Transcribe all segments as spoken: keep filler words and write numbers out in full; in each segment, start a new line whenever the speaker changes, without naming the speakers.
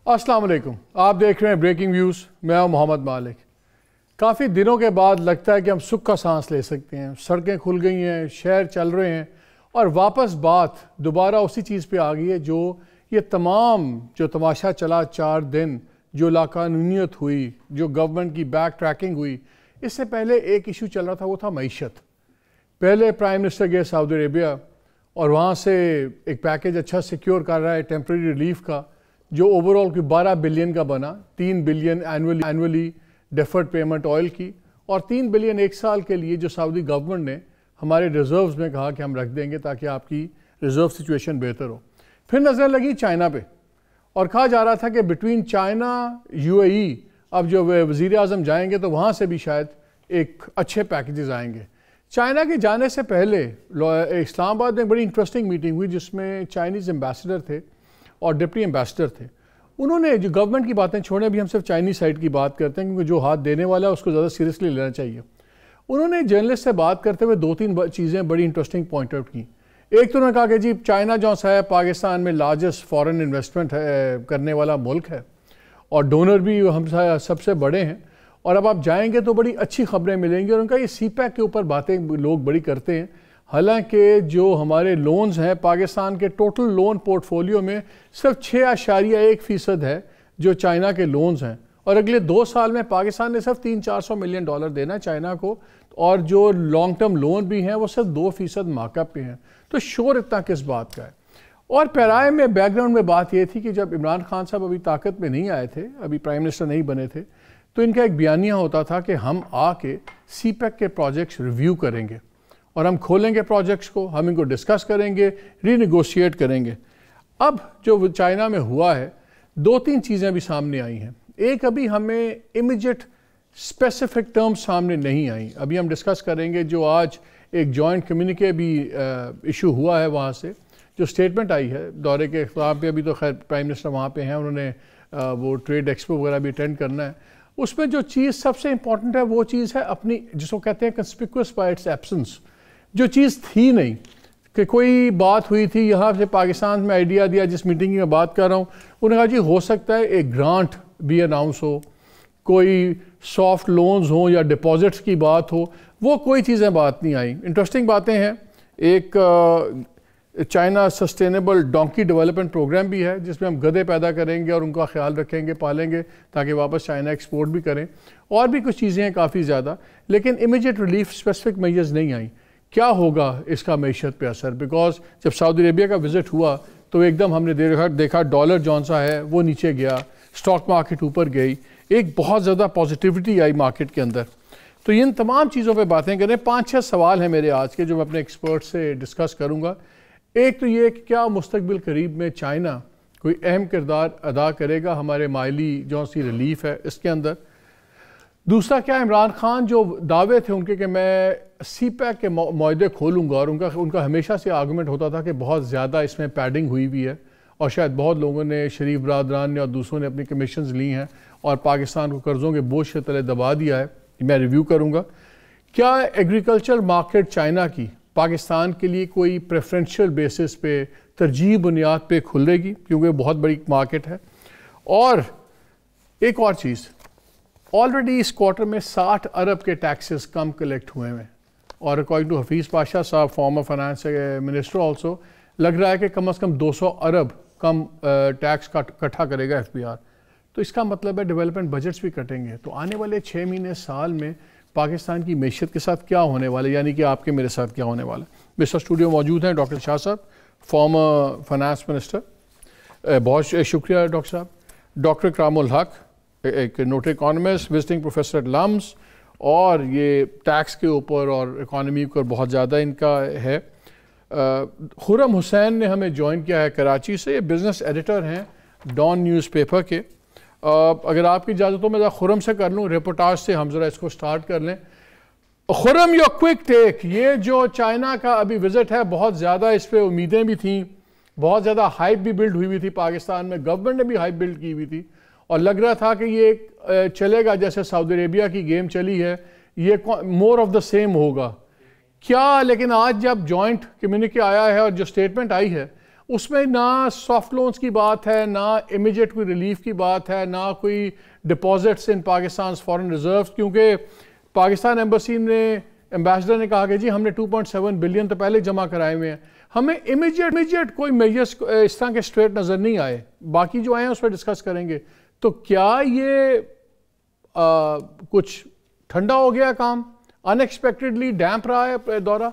السلام علیکم، آپ دیکھ رہے ہیں بریکنگ ویوز. میں ہوں محمد مالک. کافی دنوں کے بعد لگتا ہے کہ ہم سکھ کا سانس لے سکتے ہیں. سڑکیں کھل گئی ہیں، شہر چل رہے ہیں اور واپس بات دوبارہ اسی چیز پہ آ گئی ہے جو یہ تمام جو تماشا چلا چار دن، جو لاقانونیت ہوئی، جو گورنمنٹ کی بیک ٹریکنگ ہوئی. اس سے پہلے ایک ایشو چل رہا تھا، وہ تھا معیشت. پہلے پرائم منسٹر گئے سعودی عربیہ اور وہاں سے ایک پیکیج اچھا سیکیور کر رہا ہے ٹیمپریری ریلیف کا، جو اوور آل کی بارہ بلین کا بنا. تین billion annually annually deferred payment oil کی اور تین بلین ایک سال کے لیے جو سعودی گورنمنٹ نے ہمارے ریزروز میں کہا کہ ہم رکھ دیں گے تاکہ آپ کی ریزرو سچویشن بہتر ہو. پھر نظر لگی چائنا پہ اور کہا جا رہا تھا کہ between China U A E اب جو وزیر اعظم جائیں گے تو وہاں سے بھی شاید ایک اچھے پیکیجز آئیں گے. چائنا کے جانے سے پہلے اسلام آباد میں بڑی انٹرسٹنگ میٹنگ ہوئی جس میں چائنیز ایمبیسڈر تھے اور ڈپٹی ایمبیسڈر تھے. انہوں نے جو گورنمنٹ کی باتیں چھوڑیں، بھی ہم صرف چائنیز سائڈ کی بات کرتے ہیں کیونکہ جو ہاتھ دینے والا ہے اس کو زیادہ سیریسلی لینا چاہیے. انہوں نے جرنلسٹ سے بات کرتے ہوئے دو تین چیزیں بڑی انٹرسٹنگ پوائنٹ آؤٹ کی. ایک تو انہوں نے کہا کہ جی چائنا جو ہے پاکستان میں لارجسٹ فارن انویسٹمنٹ کرنے والا ملک ہے اور ڈونر بھی ہم سب سے بڑے ہیں، اور اب آپ جائیں گے تو بڑی اچھی خبریں ملیں گی. اور ان کا یہ سی پیک کے اوپر باتیں لوگ بڑی کرتے ہیں، حالانکہ جو ہمارے لونز ہیں پاکستان کے ٹوٹل لون پورٹ فولیو میں صرف چھ اشاریہ ایک فیصد ہے جو چائنا کے لونز ہیں، اور اگلے دو سال میں پاکستان نے صرف تین چار سو ملین ڈالر دینا چائنا کو، اور جو لانگ ٹرم لون بھی ہیں وہ صرف دو فیصد مارک اپ پہ ہیں. تو شور اتنا کس بات کا ہے؟ اور پیرائے میں بیک گراؤنڈ میں بات یہ تھی کہ جب عمران خان صاحب ابھی طاقت میں نہیں آئے تھے، ابھی پرائم منسٹر نہیں بنے تھے، تو ان کا ایک بیانیہ ہوتا تھا کہ ہم آ کے سی پیک کے پروجیکٹس ریویو کریں گے اور ہم کھولیں گے پروجیکٹس کو، ہم ان کو ڈسکس کریں گے، ری نیگوشیٹ کریں گے. اب جو چائنا میں ہوا ہے، دو تین چیزیں بھی سامنے آئی ہیں. ایک ابھی ہمیں امیجیٹ اسپیسیفک ٹرمز سامنے نہیں آئیں، ابھی ہم ڈسکس کریں گے. جو آج ایک جوائنٹ کمیونیکے بھی ایشو ہوا ہے وہاں سے، جو اسٹیٹمنٹ آئی ہے دورے کے اختتام پہ، ابھی تو خیر پرائم منسٹر وہاں پہ ہیں، انہوں نے وہ ٹریڈ ایکسپو وغیرہ بھی اٹینڈ کرنا ہے. اس میں جو چیز سب سے امپورٹنٹ ہے وہ چیز ہے اپنی، جس کو کہتے ہیں کنسپیکوس بائی اٹس ایبسنس. جو چیز تھی نہیں کہ کوئی بات ہوئی تھی یہاں سے پاکستان میں آئیڈیا دیا، جس میٹنگ کی میں بات کر رہا ہوں، انہوں نے کہا جی ہو سکتا ہے ایک گرانٹ بھی اناؤنس ہو، کوئی سافٹ لونز ہوں یا ڈپازٹس کی بات ہو، وہ کوئی چیزیں بات نہیں آئیں. انٹرسٹنگ باتیں ہیں. ایک China sustainable donkey development programme بھی ہے جس میں ہم گدھے پیدا کریں گے اور ان کا خیال رکھیں گے، پالیں گے تاکہ واپس چائنا ایکسپورٹ بھی کریں. اور بھی کچھ چیزیں ہیں کافی زیادہ، لیکن امیجیٹ ریلیف اسپیسیفک میجرز نہیں آئیں. کیا ہوگا اس کا معیشت پہ اثر؟ بیکاز جب سعودی عربیہ کا وزٹ ہوا تو ایک دم ہم نے دیکھا دیکھا ڈالر جون سا ہے وہ نیچے گیا، اسٹاک مارکیٹ اوپر گئی، ایک بہت زیادہ پازیٹیوٹی آئی مارکیٹ کے اندر. تو ان تمام چیزوں پہ باتیں کریں. پانچ چھ سوال ہیں میرے آج کے جو میں اپنے ایکسپرٹ سے ڈسکس کروں گا. ایک تو یہ کہ کیا مستقبل قریب میں چائنا کوئی اہم کردار ادا کرے گا ہمارے مالی جو سی ریلیف ہے اس کے اندر. دوسرا، کیا عمران خان جو دعوے تھے ان کے کہ میں سی پیک کے معاہدے کھولوں گا، اور ان کا ان کا ہمیشہ سے آرگومنٹ ہوتا تھا کہ بہت زیادہ اس میں پیڈنگ ہوئی ہوئی ہے اور شاید بہت لوگوں نے، شریف برادران نے اور دوسروں نے اپنی کمیشنز لی ہیں اور پاکستان کو قرضوں کے بوجھ کے تلے دبا دیا ہے، میں ریویو کروں گا. کیا ایگریکلچر مارکیٹ چائنا کی پاکستان کے لیے کوئی پریفرنشل بیسس پہ، ترجیح بنیاد پہ کھلے گی کیونکہ بہت بڑی مارکیٹ ہے؟ اور ایک اور چیز، آلریڈی اس کوارٹر میں ساٹھ ارب کے ٹیکسز کم کلیکٹ ہوئے ہیں، اور اکارڈنگ ٹو حفیظ پاشا صاحب فارمر فائنانس منسٹر آلسو، لگ رہا ہے کہ کم از کم دو سو ارب کم ٹیکس اکٹھا کرے گا ایف بی آر. تو اس کا مطلب ہے ڈیولپمنٹ بجٹس بھی کٹیں گے. تو آنے والے چھ مہینے سال میں پاکستان کی معیشت کے ساتھ کیا ہونے والا ہے، یعنی کہ آپ کے میرے ساتھ کیا ہونے والا ہے. مسٹر اسٹوڈیو موجود ہیں ڈاکٹر شاہ صاحب، فارمر فائنانس منسٹر. بہت شکریہ ڈاکٹر صاحب. ڈاکٹر اکرام الحق، ایک notary economist, visiting professor at LUMS, اور یہ ٹیکس کے اوپر اور اکانومی پر بہت زیادہ ان کا ہے. خرم حسین نے ہمیں جوائن کیا ہے کراچی سے، یہ بزنس ایڈیٹر ہیں ڈان نیوز پیپر کے. اگر آپ کی اجازت ہو میں ذرا خرم سے کر لوں، رپورٹاج سے ہم ذرا اس کو سٹارٹ کر لیں. Khurram, your quick take. یہ جو چائنا کا ابھی وزٹ ہے، بہت زیادہ اس پہ امیدیں بھی تھیں، بہت زیادہ ہائپ بھی بلڈ ہوئی ہوئی تھی پاکستان میں، گورنمنٹ نے بھی ہائپ بلڈ کی ہوئی تھی، اور لگ رہا تھا کہ یہ چلے گا جیسے سعودی عربیہ کی گیم چلی ہے، یہ مور آف دا سیم ہوگا. کیا لیکن آج جب جوائنٹ کمیونیکے آیا ہے اور جو سٹیٹمنٹ آئی ہے اس میں نہ سافٹ لونز کی بات ہے، نہ امیجیٹ کوئی ریلیف کی بات ہے، نہ کوئی deposits in Pakistan foreign reserves, کیونکہ پاکستان ایمبیسی نے ایمبیسڈر نے کہا کہ جی ہم نے ٹو پوائنٹ سیون بلین تو پہلے جمع کرائے ہوئے ہیں، ہمیں امیجیٹ امیجیٹ کوئی میجرز اس طرح کے اسٹریٹ نظر نہیں آئے، باقی جو آئے ہیں اس پہ ڈسکس کریں گے۔ تو کیا یہ آ, کچھ ٹھنڈا ہو گیا کام، ان ایکسپیکٹڈلی ڈیمپ رہا ہے دورہ؟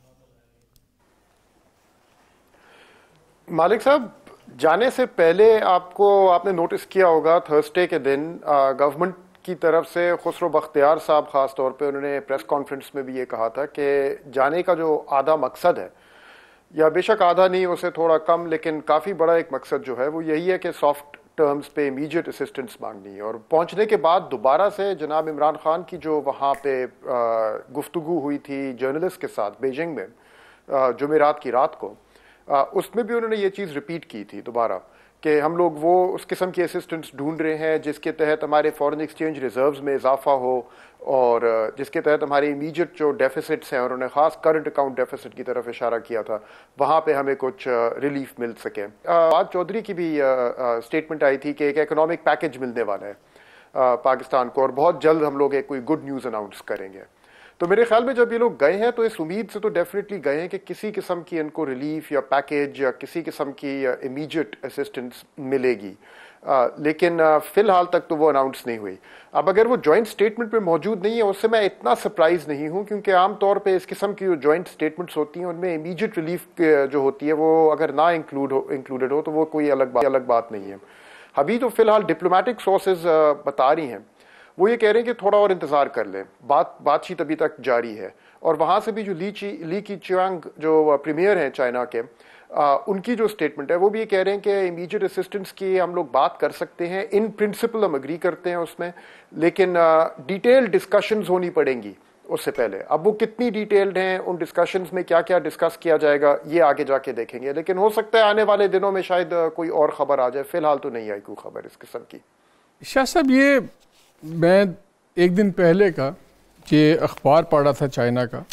مالک صاحب، جانے سے پہلے آپ کو آپ نے نوٹس کیا ہوگا تھرسڈے کے دن گورنمنٹ کی طرف سے خسرو بختیار صاحب خاص طور پہ انہوں نے پریس کانفرنس میں بھی یہ کہا تھا کہ جانے کا جو آدھا مقصد ہے، یا بے شک آدھا نہیں اسے تھوڑا کم، لیکن کافی بڑا ایک مقصد جو ہے وہ یہی ہے کہ سافٹ ٹرمز پہ امیجیٹ اسسٹنس مانگنی ہے، اور پہنچنے کے بعد دوبارہ سے جناب عمران خان کی جو وہاں پہ گفتگو ہوئی تھی جرنلسٹ کے ساتھ بیجنگ میں جمعرات کی رات کو، اس میں بھی انہوں نے یہ چیز ریپیٹ کی تھی دوبارہ کہ ہم لوگ وہ اس قسم کی اسسٹنس ڈھونڈ رہے ہیں جس کے تحت ہمارے فارن ایکسچینج ریزروز میں اضافہ ہو، اور جس کے تحت ہمارے امیجیٹ جو ڈیفیسٹس ہیں، اور انہوں نے خاص کرنٹ اکاؤنٹ ڈیفیسٹ کی طرف اشارہ کیا تھا، وہاں پہ ہمیں کچھ ریلیف مل سکے۔ فواد چودھری کی بھی اسٹیٹمنٹ آئی تھی کہ ایک اکنامک پیکج ملنے والا ہے پاکستان کو، اور بہت جلد ہم لوگ ایک کوئی گڈ نیوز اناؤنس کریں گے۔ تو میرے خیال میں جب یہ لوگ گئے ہیں تو اس امید سے تو ڈیفینیٹلی گئے ہیں کہ کسی قسم کی ان کو ریلیف یا پیکیج یا کسی قسم کی امیجیٹ اسسٹنس ملے گی، لیکن فی الحال تک تو وہ اناؤنس نہیں ہوئی۔ اب اگر وہ جوائنٹ اسٹیٹمنٹ پہ موجود نہیں ہے اس سے میں اتنا سرپرائز نہیں ہوں، کیونکہ عام طور پہ اس قسم کی جو جوائنٹ اسٹیٹمنٹس ہوتی ہیں ان میں امیجیٹ ریلیف جو ہوتی ہے وہ اگر نہ انکلوڈ ہو انکلوڈیڈ ہو تو وہ کوئی الگ بات الگ بات نہیں ہے۔ ابھی تو فی الحال ڈپلومیٹک سورسز بتا رہی ہیں، وہ یہ کہہ رہے ہیں کہ تھوڑا اور انتظار کر لیں، بات بات چیت ابھی تک جاری ہے۔ اور وہاں سے بھی جو لی چی لی کی چیانگ جو پریمیئر ہیں چائنا کے، ان کی جو اسٹیٹمنٹ ہے وہ بھی یہ کہہ رہے ہیں کہ امیجیٹ اسسٹنس کی ہم لوگ بات کر سکتے ہیں، ان پرنسپل ہم اگری کرتے ہیں اس میں، لیکن ڈیٹیل ڈسکشنز ہونی پڑیں گی اس سے پہلے۔ اب وہ کتنی ڈیٹیلڈ ہیں، ان ڈسکشنز میں کیا کیا ڈسکس کیا جائے گا، یہ آگے جا کے دیکھیں گے، لیکن ہو سکتا ہے آنے والے دنوں میں شاید کوئی اور خبر آ جائے۔ فی الحال تو نہیں آئی کوئی خبر اس قسم کی۔
شاہ صاحب، یہ میں ایک دن پہلے کا یہ اخبار پڑھا تھا چائنا کا،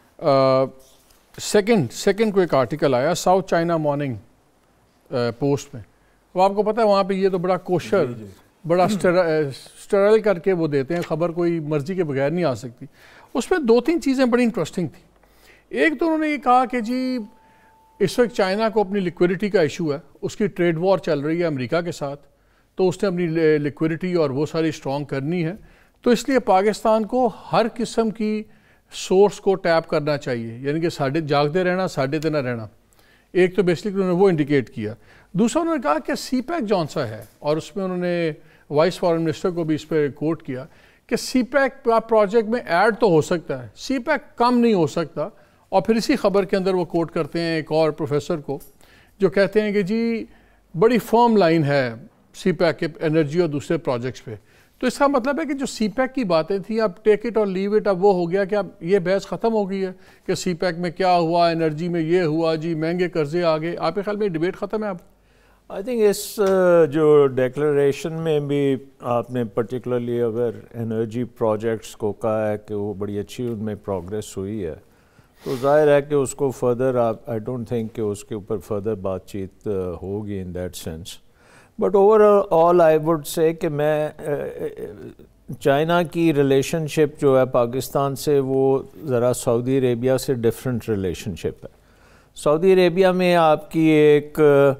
سیکنڈ سیکنڈ کو ایک آرٹیکل آیا ساؤتھ چائنا مارننگ پوسٹ میں، وہ آپ کو پتہ ہے وہاں پہ یہ تو بڑا کوشر بڑا اسٹرل کر کے وہ دیتے ہیں خبر، کوئی مرضی کے بغیر نہیں آ سکتی۔ اس میں دو تین چیزیں بڑی انٹرسٹنگ تھیں۔ ایک تو انہوں نے یہ کہا کہ جی اس وقت چائنا کو اپنی لیکوڈیٹی کا ایشو ہے، اس کی ٹریڈ وار چل رہی ہے امریکہ کے ساتھ، تو اس نے اپنی لیکوڈیٹی اور وہ ساری اسٹرانگ کرنی ہے، تو اس لیے پاکستان کو ہر قسم کی سورس کو ٹیپ کرنا چاہیے، یعنی کہ ساڈے جاگتے رہنا، ساڈے تے نہ رہنا۔ ایک تو بیسکلی انہوں نے وہ انڈیکیٹ کیا۔ دوسرا انہوں نے کہا کہ سی پیک جون سا ہے، اور اس میں انہوں نے وائس فارن منسٹر کو بھی اس پہ کوٹ کیا کہ سی پیک پروجیکٹ میں ایڈ تو ہو سکتا ہے، سی پیک کم نہیں ہو سکتا۔ اور پھر اسی خبر کے اندر وہ کوٹ کرتے ہیں ایک اور پروفیسر کو جو کہتے ہیں کہ جی بڑی فرم لائن ہے سی پیک کے انرجی اور دوسرے پروجیکٹس پہ۔ تو اس کا مطلب ہے کہ جو سی پیک کی باتیں تھیں اب ٹیک اٹ اور لیو اٹ، اب وہ ہو گیا کہ اب یہ بحث ختم ہو گئی ہے کہ سی پیک میں کیا ہوا، انرجی میں یہ ہوا، جی مہنگے قرضے آگے۔ آپ کے خیال میں ڈیبیٹ ختم ہے اب؟
آئی تھنک اس جو ڈیکلریشن میں بھی آپ نے پرٹیکولرلی اگر انرجی پروجیکٹس کو کہا ہے کہ وہ بڑی اچھی ان میں پروگریس ہوئی ہے، تو ظاہر ہے کہ اس کو فردر آپ آئی ڈونٹ تھنک کہ اس کے اوپر فردر بات چیت ہوگی in that sense. But overall I would say کہ میں چائنا کی ریلیشن شپ جو ہے پاکستان سے وہ ذرا سعودی عربیہ سے ڈفرینٹ ریلیشن شپ ہے۔ سعودی عربیہ میں آپ کی ایک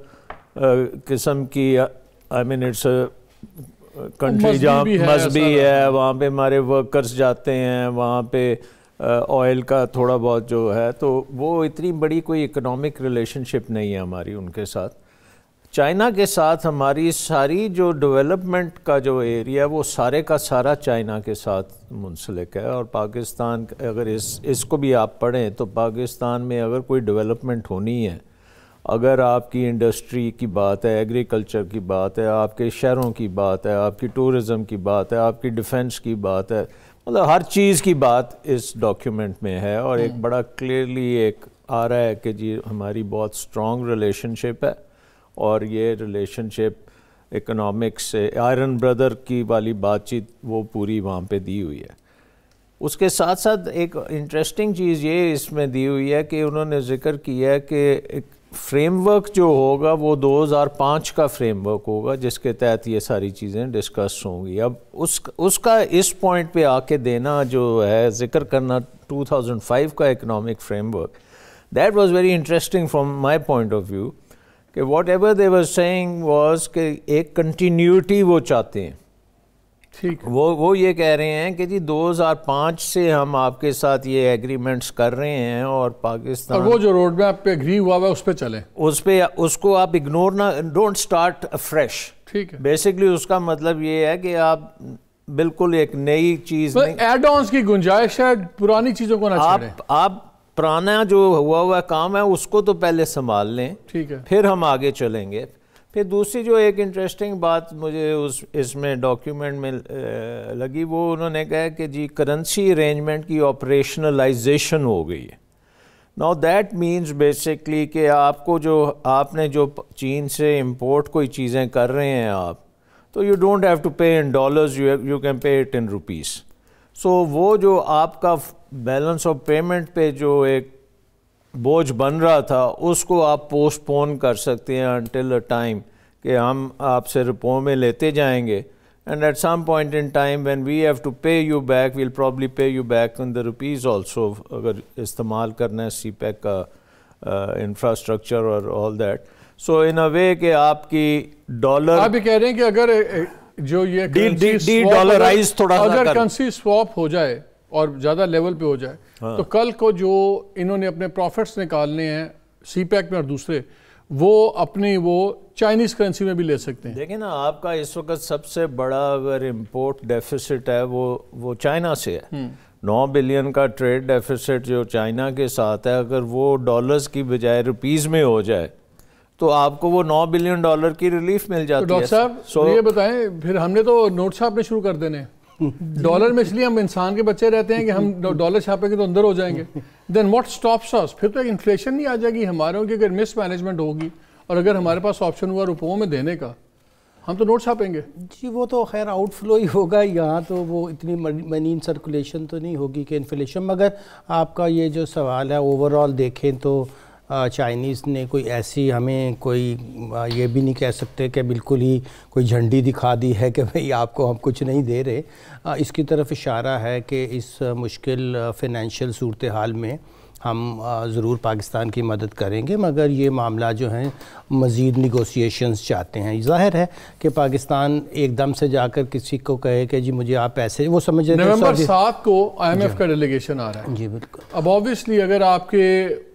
قسم کی آئی مین اٹس کنٹری جہاں مذہبی ہے، وہاں پہ ہمارے ورکرز جاتے ہیں، وہاں پہ آئل کا تھوڑا بہت جو ہے، تو وہ اتنی بڑی کوئی اکنامک ریلیشن شپ نہیں ہے ہماری ان کے ساتھ۔ چائنا کے ساتھ ہماری ساری جو ڈیولپمنٹ کا جو ایریا ہے وہ سارے کا سارا چائنا کے ساتھ منسلک ہے، اور پاکستان اگر اس اس کو بھی آپ پڑھیں تو پاکستان میں اگر کوئی ڈیولپمنٹ ہونی ہے، اگر آپ کی انڈسٹری کی بات ہے، ایگریکلچر کی بات ہے، آپ کے شہروں کی بات ہے، آپ کی ٹورزم کی بات ہے، آپ کی ڈیفنس کی بات ہے، مطلب ہر چیز کی بات اس ڈاکیومنٹ میں ہے، اور ایک بڑا کلیئرلی ایک آ رہا ہے کہ جی ہماری بہت اسٹرانگ ریلیشن شپ ہے، اور یہ ریلیشن شپ اکنامکس سے آئرن بردر کی والی بات چیت وہ پوری وہاں پہ دی ہوئی ہے۔ اس کے ساتھ ساتھ ایک انٹرسٹنگ چیز یہ اس میں دی ہوئی ہے کہ انہوں نے ذکر کیا ہے کہ ایک فریم ورک جو ہوگا وہ دو ہزار پانچ کا فریم ورک ہوگا جس کے تحت یہ ساری چیزیں ڈسکس ہوں گی. اب اس اس کا اس پوائنٹ پہ آ کے دینا جو ہے ذکر کرنا ٹو تھاؤزنڈ فائیو کا economic framework, that was very interesting from my point of view کہ whatever they was seeing was کہ ایک کنٹینیوٹی وہ چاہتے ہیں.
ٹھیک,
وہ وہ یہ کہہ رہے ہیں کہ جی دو ہزار پانچ سے ہم آپ کے ساتھ یہ ایگریمنٹس کر رہے ہیں اور پاکستان
اور وہ جو روڈ میپ پہ اگری ہوا ہوا ہے اس پہ چلیں,
اس پہ اس کو آپ اگنور نہ, ڈونٹ اسٹارٹ فریش.
ٹھیک ہے,
بیسکلی اس کا مطلب یہ ہے کہ آپ بالکل ایک نئی چیز
ایڈ آنس کی گنجائش ہے, پرانی چیزوں کو نہ چھوڑیں.
آپ آپ پرانا جو ہوا ہوا کام ہے اس کو تو پہلے سنبھال لیں,
ٹھیک ہے,
پھر ہم آگے چلیں گے. پھر دوسری جو ایک انٹرسٹنگ بات مجھے اس اس میں ڈاکیومنٹ میں لگی, وہ انہوں نے کہا کہ جی کرنسی ارینجمنٹ کی آپریشنلائزیشن ہو گئی ہے. ناؤ دیٹ مینز بیسکلی کہ آپ کو جو آپ نے جو چین سے امپورٹ کوئی چیزیں کر رہے ہیں آپ, تو you don't have to pay in dollars, you can pay it in rupees. So وہ جو آپ کا بیلنس آف پیمنٹ پہ جو ایک بوجھ بن رہا تھا اس کو آپ پوسٹ پون کر سکتے ہیں انٹل اے ٹائم کہ ہم آپ سے روپوں میں لیتے جائیں گے, and at some point in time when we have to pay you back well probably pay you back in the rupees also, اگر استعمال کرنا ہے سی پیک کا انفراسٹرکچر اور all that. So in a وے کہ آپ کی ڈالر,
آپ یہ کہہ رہے ہیں کہ اگر جو یہ
ڈی ڈالرائز تھوڑا
اگر کرنسی سواپ ہو جائے اور زیادہ لیول پہ ہو جائے تو کل کو جو انہوں نے اپنے پروفٹس نکالنے ہیں سی پیک میں اور دوسرے, وہ اپنی وہ چائنیز کرنسی میں بھی لے سکتے ہیں.
دیکھیں نا, آپ کا اس وقت سب سے بڑا اگر امپورٹ ڈیفیسٹ ہے وہ وہ چائنا سے ہے. نو بلین کا ٹریڈ ڈیفیسٹ جو چائنا کے ساتھ ہے, اگر وہ ڈالرز کی بجائے روپیز میں ہو جائے تو آپ کو وہ نو بلین ڈالر کی ریلیف مل جاتی ہے.
ڈاکٹر صاحب یہ بتائیں, پھر ہم نے تو نوٹ چھاپنے شروع کر دینے ڈالر میں, اس لیے ہم انسان کے بچے رہتے ہیں کہ ہم ڈالر چھاپیں گے تو اندر ہو جائیں گے. دین واٹ اسٹاپس اس, پھر تو ایک انفلیشن نہیں آ جائے گی ہماروں کی اگر مس مینجمنٹ ہوگی, اور اگر ہمارے پاس آپشن ہوا روپوں میں دینے کا, ہم تو نوٹ چھاپیں گے.
جی وہ تو خیر آؤٹ فلو ہی ہوگا, یہاں تو وہ اتنی منی ان سرکولیشن تو نہیں ہوگی کہ انفلیشن. مگر آپ کا یہ جو سوال ہے اوور آل دیکھیں تو چائنیز نے کوئی ایسی ہمیں کوئی یہ بھی نہیں کہہ سکتے کہ بالکل ہی کوئی جھنڈی دکھا دی ہے کہ بھئی آپ کو ہم کچھ نہیں دے رہے. اس کی طرف اشارہ ہے کہ اس مشکل فینانشل صورتحال میں ہم ضرور پاکستان کی مدد کریں گے, مگر یہ معاملہ جو ہیں مزید نیگوسیشنز چاہتے ہیں. ظاہر ہے کہ پاکستان ایک دم سے جا کر کسی کو کہے کہ جی مجھے آپ پیسے, وہ سمجھ رہے ہیں
نومبر سات کو آئی ایم ایف کا ڈیلیگیشن آ رہا ہے.
جی بالکل.
اب آبویسلی اگر آپ کے,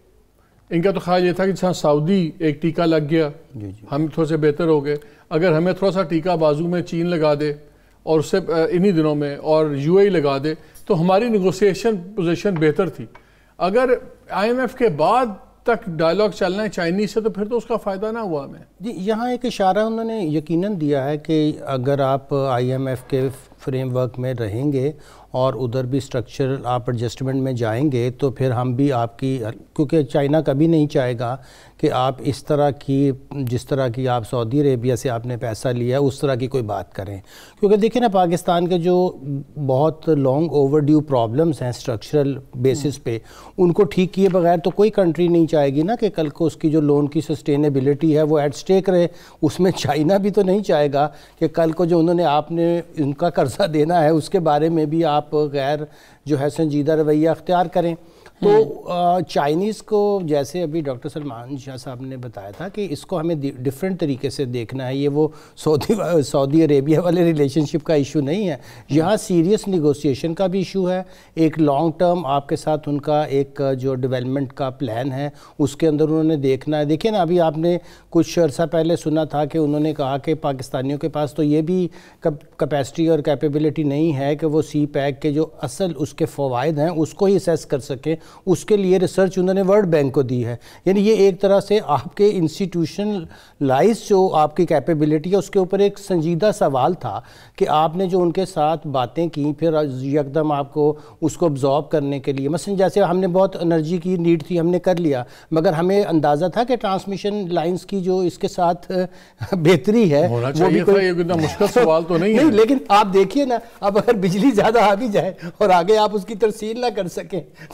ان کا تو خیال یہ تھا کہ جہاں سعودی ایک ٹیکہ لگ گیا ہم تھوڑے سے بہتر ہو گئے, اگر ہمیں تھوڑا سا ٹیکہ بازو میں چین لگا دے اور اس سے انہی دنوں میں اور یو اے لگا دے تو ہماری نیگوسیشن پوزیشن بہتر تھی. اگر آئی ایم ایف کے بعد تک ڈائلاگ چلنا ہے چائنیز سے تو پھر تو اس کا فائدہ نہ ہوا ہمیں.
جی یہاں ایک اشارہ انہوں نے یقیناً دیا ہے کہ اگر آپ آئی ایم ایف کے فریم ورک میں رہیں گے اور ادھر بھی سٹرکچر آپ ایڈجسٹمنٹ میں جائیں گے تو پھر ہم بھی آپ کی, کیونکہ چائنا کبھی نہیں چاہے گا کہ آپ اس طرح کی, جس طرح کی آپ سعودی عربیہ سے آپ نے پیسہ لیا ہے اس طرح کی کوئی بات کریں. کیونکہ دیکھیں نا پاکستان کے جو بہت لانگ اوور ڈیو پرابلمز ہیں سٹرکچرل بیسس پہ, ان کو ٹھیک کیے بغیر تو کوئی کنٹری نہیں چاہے گی نا کہ کل کو اس کی جو لون کی سسٹینیبلٹی ہے وہ ایٹ سٹیک رہے. اس میں چائنا بھی تو نہیں چاہے گا کہ کل کو جو انہوں نے آپ نے ان کا قرضہ دینا ہے اس کے بارے میں بھی آپ غیر جو ہے سنجیدہ رویہ اختیار کریں. تو چائنیز کو جیسے ابھی ڈاکٹر سلمان شاہ صاحب نے بتایا تھا کہ اس کو ہمیں ڈیفرنٹ طریقے سے دیکھنا ہے. یہ وہ سعودی سعودی عربیہ والے ریلیشن شپ کا ایشو نہیں ہے, یہاں سیریس نیگوسیشن کا بھی ایشو ہے. ایک لانگ ٹرم آپ کے ساتھ ان کا ایک جو ڈیولپمنٹ کا پلان ہے اس کے اندر انہوں نے دیکھنا ہے. دیکھیں نا ابھی آپ نے کچھ عرصہ پہلے سنا تھا کہ انہوں نے کہا کہ پاکستانیوں کے پاس تو یہ بھی کیپیسٹی اور کیپیبلٹی نہیں ہے کہ وہ سی پیک کے جو اصل اس کے فوائد ہیں اس کو ہی اسیس کر سکیں. اس کے لیے ریسرچ انہوں نے ورلڈ بینک کو دی ہے. یعنی یہ ایک طرح سے آپ کے انسٹیٹیوشن لائز جو آپ کی کیپیبلٹی ہے اس کے اوپر ایک سنجیدہ سوال تھا کہ آپ نے جو ان کے ساتھ باتیں کی پھر یکدم آپ کو اس کو ابزارب کرنے کے لیے, مثلا جیسے ہم نے بہت انرجی کی نیڈ تھی ہم نے کر لیا, مگر ہمیں اندازہ تھا کہ ٹرانسمیشن لائنز کی جو اس کے ساتھ بہتری ہے
ہونا چاہیے تھا. یہ اتنا مشکل سوال تو نہیں ہے.
نہیں لیکن آپ دیکھیے نا, اب اگر بجلی زیادہ آ بھی جائے اور آگے آپ اس کی ترسیل نہ کر سکیں تو آپ کو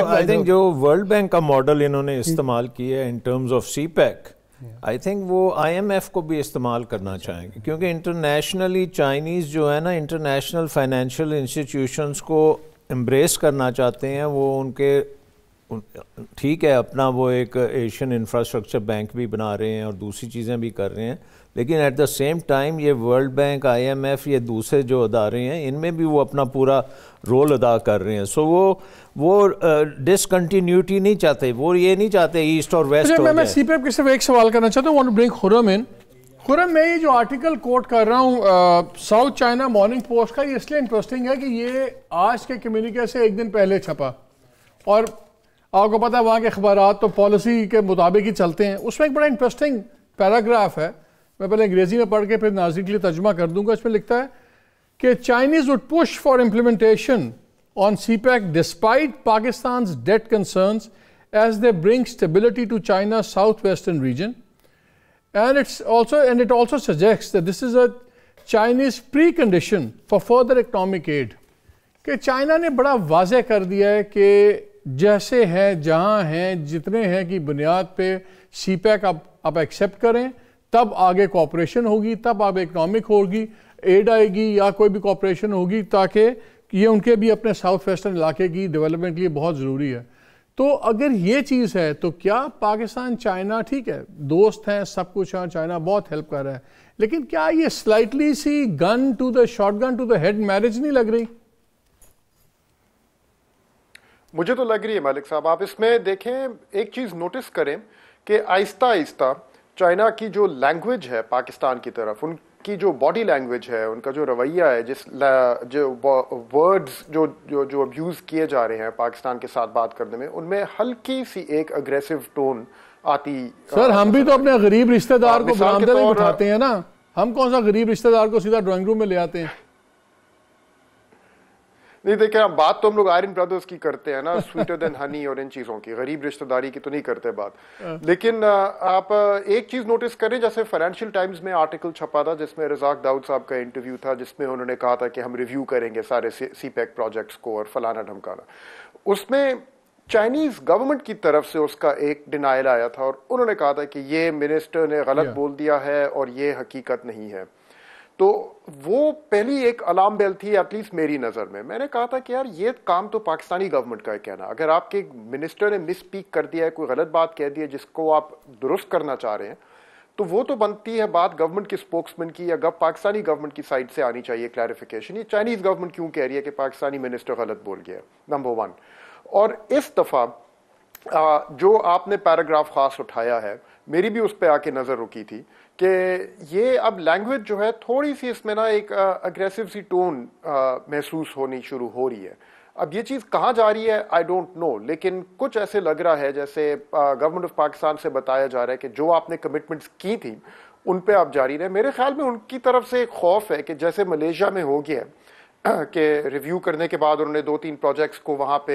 آئی تھنک جو ورلڈ بینک کا ماڈل انہوں نے استعمال کیا ہے in terms of CPEC, I think وہ آئی ایم ایف کو بھی استعمال کرنا چاہیں گے، کیونکہ انٹرنیشنلی چائنیز جو ہے نا انٹرنیشنل فائنینشیل انسٹیٹیوشنز کو امبریس کرنا چاہتے ہیں. وہ ان کے ٹھیک ہے اپنا وہ ایک ایشین انفراسٹرکچر بینک بھی بنا رہے ہیں اور دوسری چیزیں بھی کر رہے ہیں، لیکن ایٹ دا سیم ٹائم یہ world bank, I M F, یہ دوسرے جو ادارے ہیں ان میں بھی وہ اپنا پورا رول ادا کر رہے ہیں. سو وہ وہ ڈسکنٹینیوٹی نہیں چاہتے، وہ یہ نہیں چاہتے ایسٹ اور ویسٹ ہو جائے.
میں سی پی ایف کی صرف ایک سوال کرنا چاہتا ہوں. وانٹ ٹو برنگ خرم ان. خرم میں یہ جو آرٹیکل کوٹ کر رہا ہوں ساؤتھ چائنا مارننگ پوسٹ کا، یہ اس لیے انٹرسٹنگ ہے کہ یہ آج کے کمیونیکے سے ایک دن پہلے چھپا، اور آپ کو پتا ہے وہاں کے اخبارات تو پالیسی کے مطابق ہی چلتے ہیں. اس میں ایک بڑا انٹرسٹنگ پیراگراف ہے، میں پہلے انگریزی میں پڑھ کے پھر ناظرین کے لیے ترجمہ کر دوں گا. اس میں لکھتا ہے کہ Chinese would push for implementation on CPEC despite Pakistan's debt concerns as they bring stability to China's southwestern region. And it's also and it also suggests that this is a Chinese precondition for further economic aid. کہ China نے بڑا واضح کر دیا ہے کہ جیسے ہیں، جہاں ہیں، جتنے ہیں کی بنیاد پہ سی پیک آپ آپ ایکسیپٹ کریں، تب آگے کوآپریشن ہوگی، تب آگے اکنامک ہوگی، ایڈ آئے گی یا کوئی بھی کوآپریشن ہوگی، تاکہ یہ ان کے بھی اپنے ساؤتھ ویسٹرن علاقے کی ڈیولپمنٹ کے لیے بہت ضروری ہے. تو اگر یہ چیز ہے تو کیا پاکستان چائنا ٹھیک ہے دوست ہیں، سب کچھ ہے، چائنا بہت ہیلپ کر رہا ہے، لیکن کیا یہ slightly see gun to the shotgun to the head marriage نہیں لگ رہی؟
مجھے تو لگ رہی ہے مالک صاحب. آپ اس میں دیکھیں ایک چیز نوٹس کریں کہ آہستہ آہستہ چائنا کی جو لینگویج ہے پاکستان کی طرف، ان کی جو باڈی لینگویج ہے، ان کا جو رویہ ہے، جس جو ورڈز جو جو جو ابیوز کیے جا رہے ہیں پاکستان کے ساتھ بات کرنے میں، ان میں ہلکی سی ایک اگریسو ٹون آتی.
سر ہم بھی تو اپنے غریب رشتہ دار کو برآمدہ میں بٹھاتے ہیں نا، ہم کون سا غریب رشتہ دار کو سیدھا ڈرائنگ روم میں لے آتے ہیں؟
نہیں دیکھیں بات تو ہم لوگ آئرن برادرز کی کرتے ہیں نا، سویٹر دین ہنی اور ان چیزوں کی، غریب رشتہ داری کی تو نہیں کرتے بات. لیکن آپ ایک چیز نوٹس کریں، جیسے فائنینشیل ٹائمز میں آرٹیکل چھپا تھا جس میں رزاق داؤد صاحب کا انٹرویو تھا، جس میں انہوں نے کہا تھا کہ ہم ریویو کریں گے سارے سی پیک پروجیکٹس کو اور فلانا ڈھمکانا. اس میں چائنیز گورنمنٹ کی طرف سے اس کا ایک ڈینائل آیا تھا اور انہوں نے کہا تھا کہ یہ منسٹر نے غلط بول دیا ہے اور یہ حقیقت نہیں ہے. تو وہ پہلی ایک الارم بیل تھی ایٹ لیسٹ میری نظر میں. میں نے کہا تھا کہ یار یہ کام تو پاکستانی گورنمنٹ کا ہے کہنا. اگر آپ کے منسٹر نے مس اسپیک کر دیا ہے، کوئی غلط بات کہہ دی ہے جس کو آپ درست کرنا چاہ رہے ہیں، تو وہ تو بنتی ہے بات گورنمنٹ کے اسپوکس مین کی یا پاکستانی گورنمنٹ کی سائڈ سے آنی چاہیے کلیریفیکیشن. یہ چائنیز گورنمنٹ کیوں کہہ رہی ہے کہ پاکستانی منسٹر غلط بول گیا ہے، نمبر ون. اور اس دفعہ جو آپ نے پیراگراف خاص اٹھایا ہے، میری بھی اس پہ آ کے نظر رکی تھی کہ یہ اب لینگویج جو ہے تھوڑی سی اس میں نا ایک اگریسو سی ٹون محسوس ہونی شروع ہو رہی ہے. اب یہ چیز کہاں جا رہی ہے آئی ڈونٹ نو، لیکن کچھ ایسے لگ رہا ہے جیسے گورنمنٹ آف پاکستان سے بتایا جا رہا ہے کہ جو آپ نے کمٹمنٹس کی تھیں ان پہ آپ جاری رہے. میرے خیال میں ان کی طرف سے ایک خوف ہے کہ جیسے ملیشیا میں ہو گیا کہ ریویو کرنے کے بعد انہوں نے دو تین پروجیکٹس کو وہاں پہ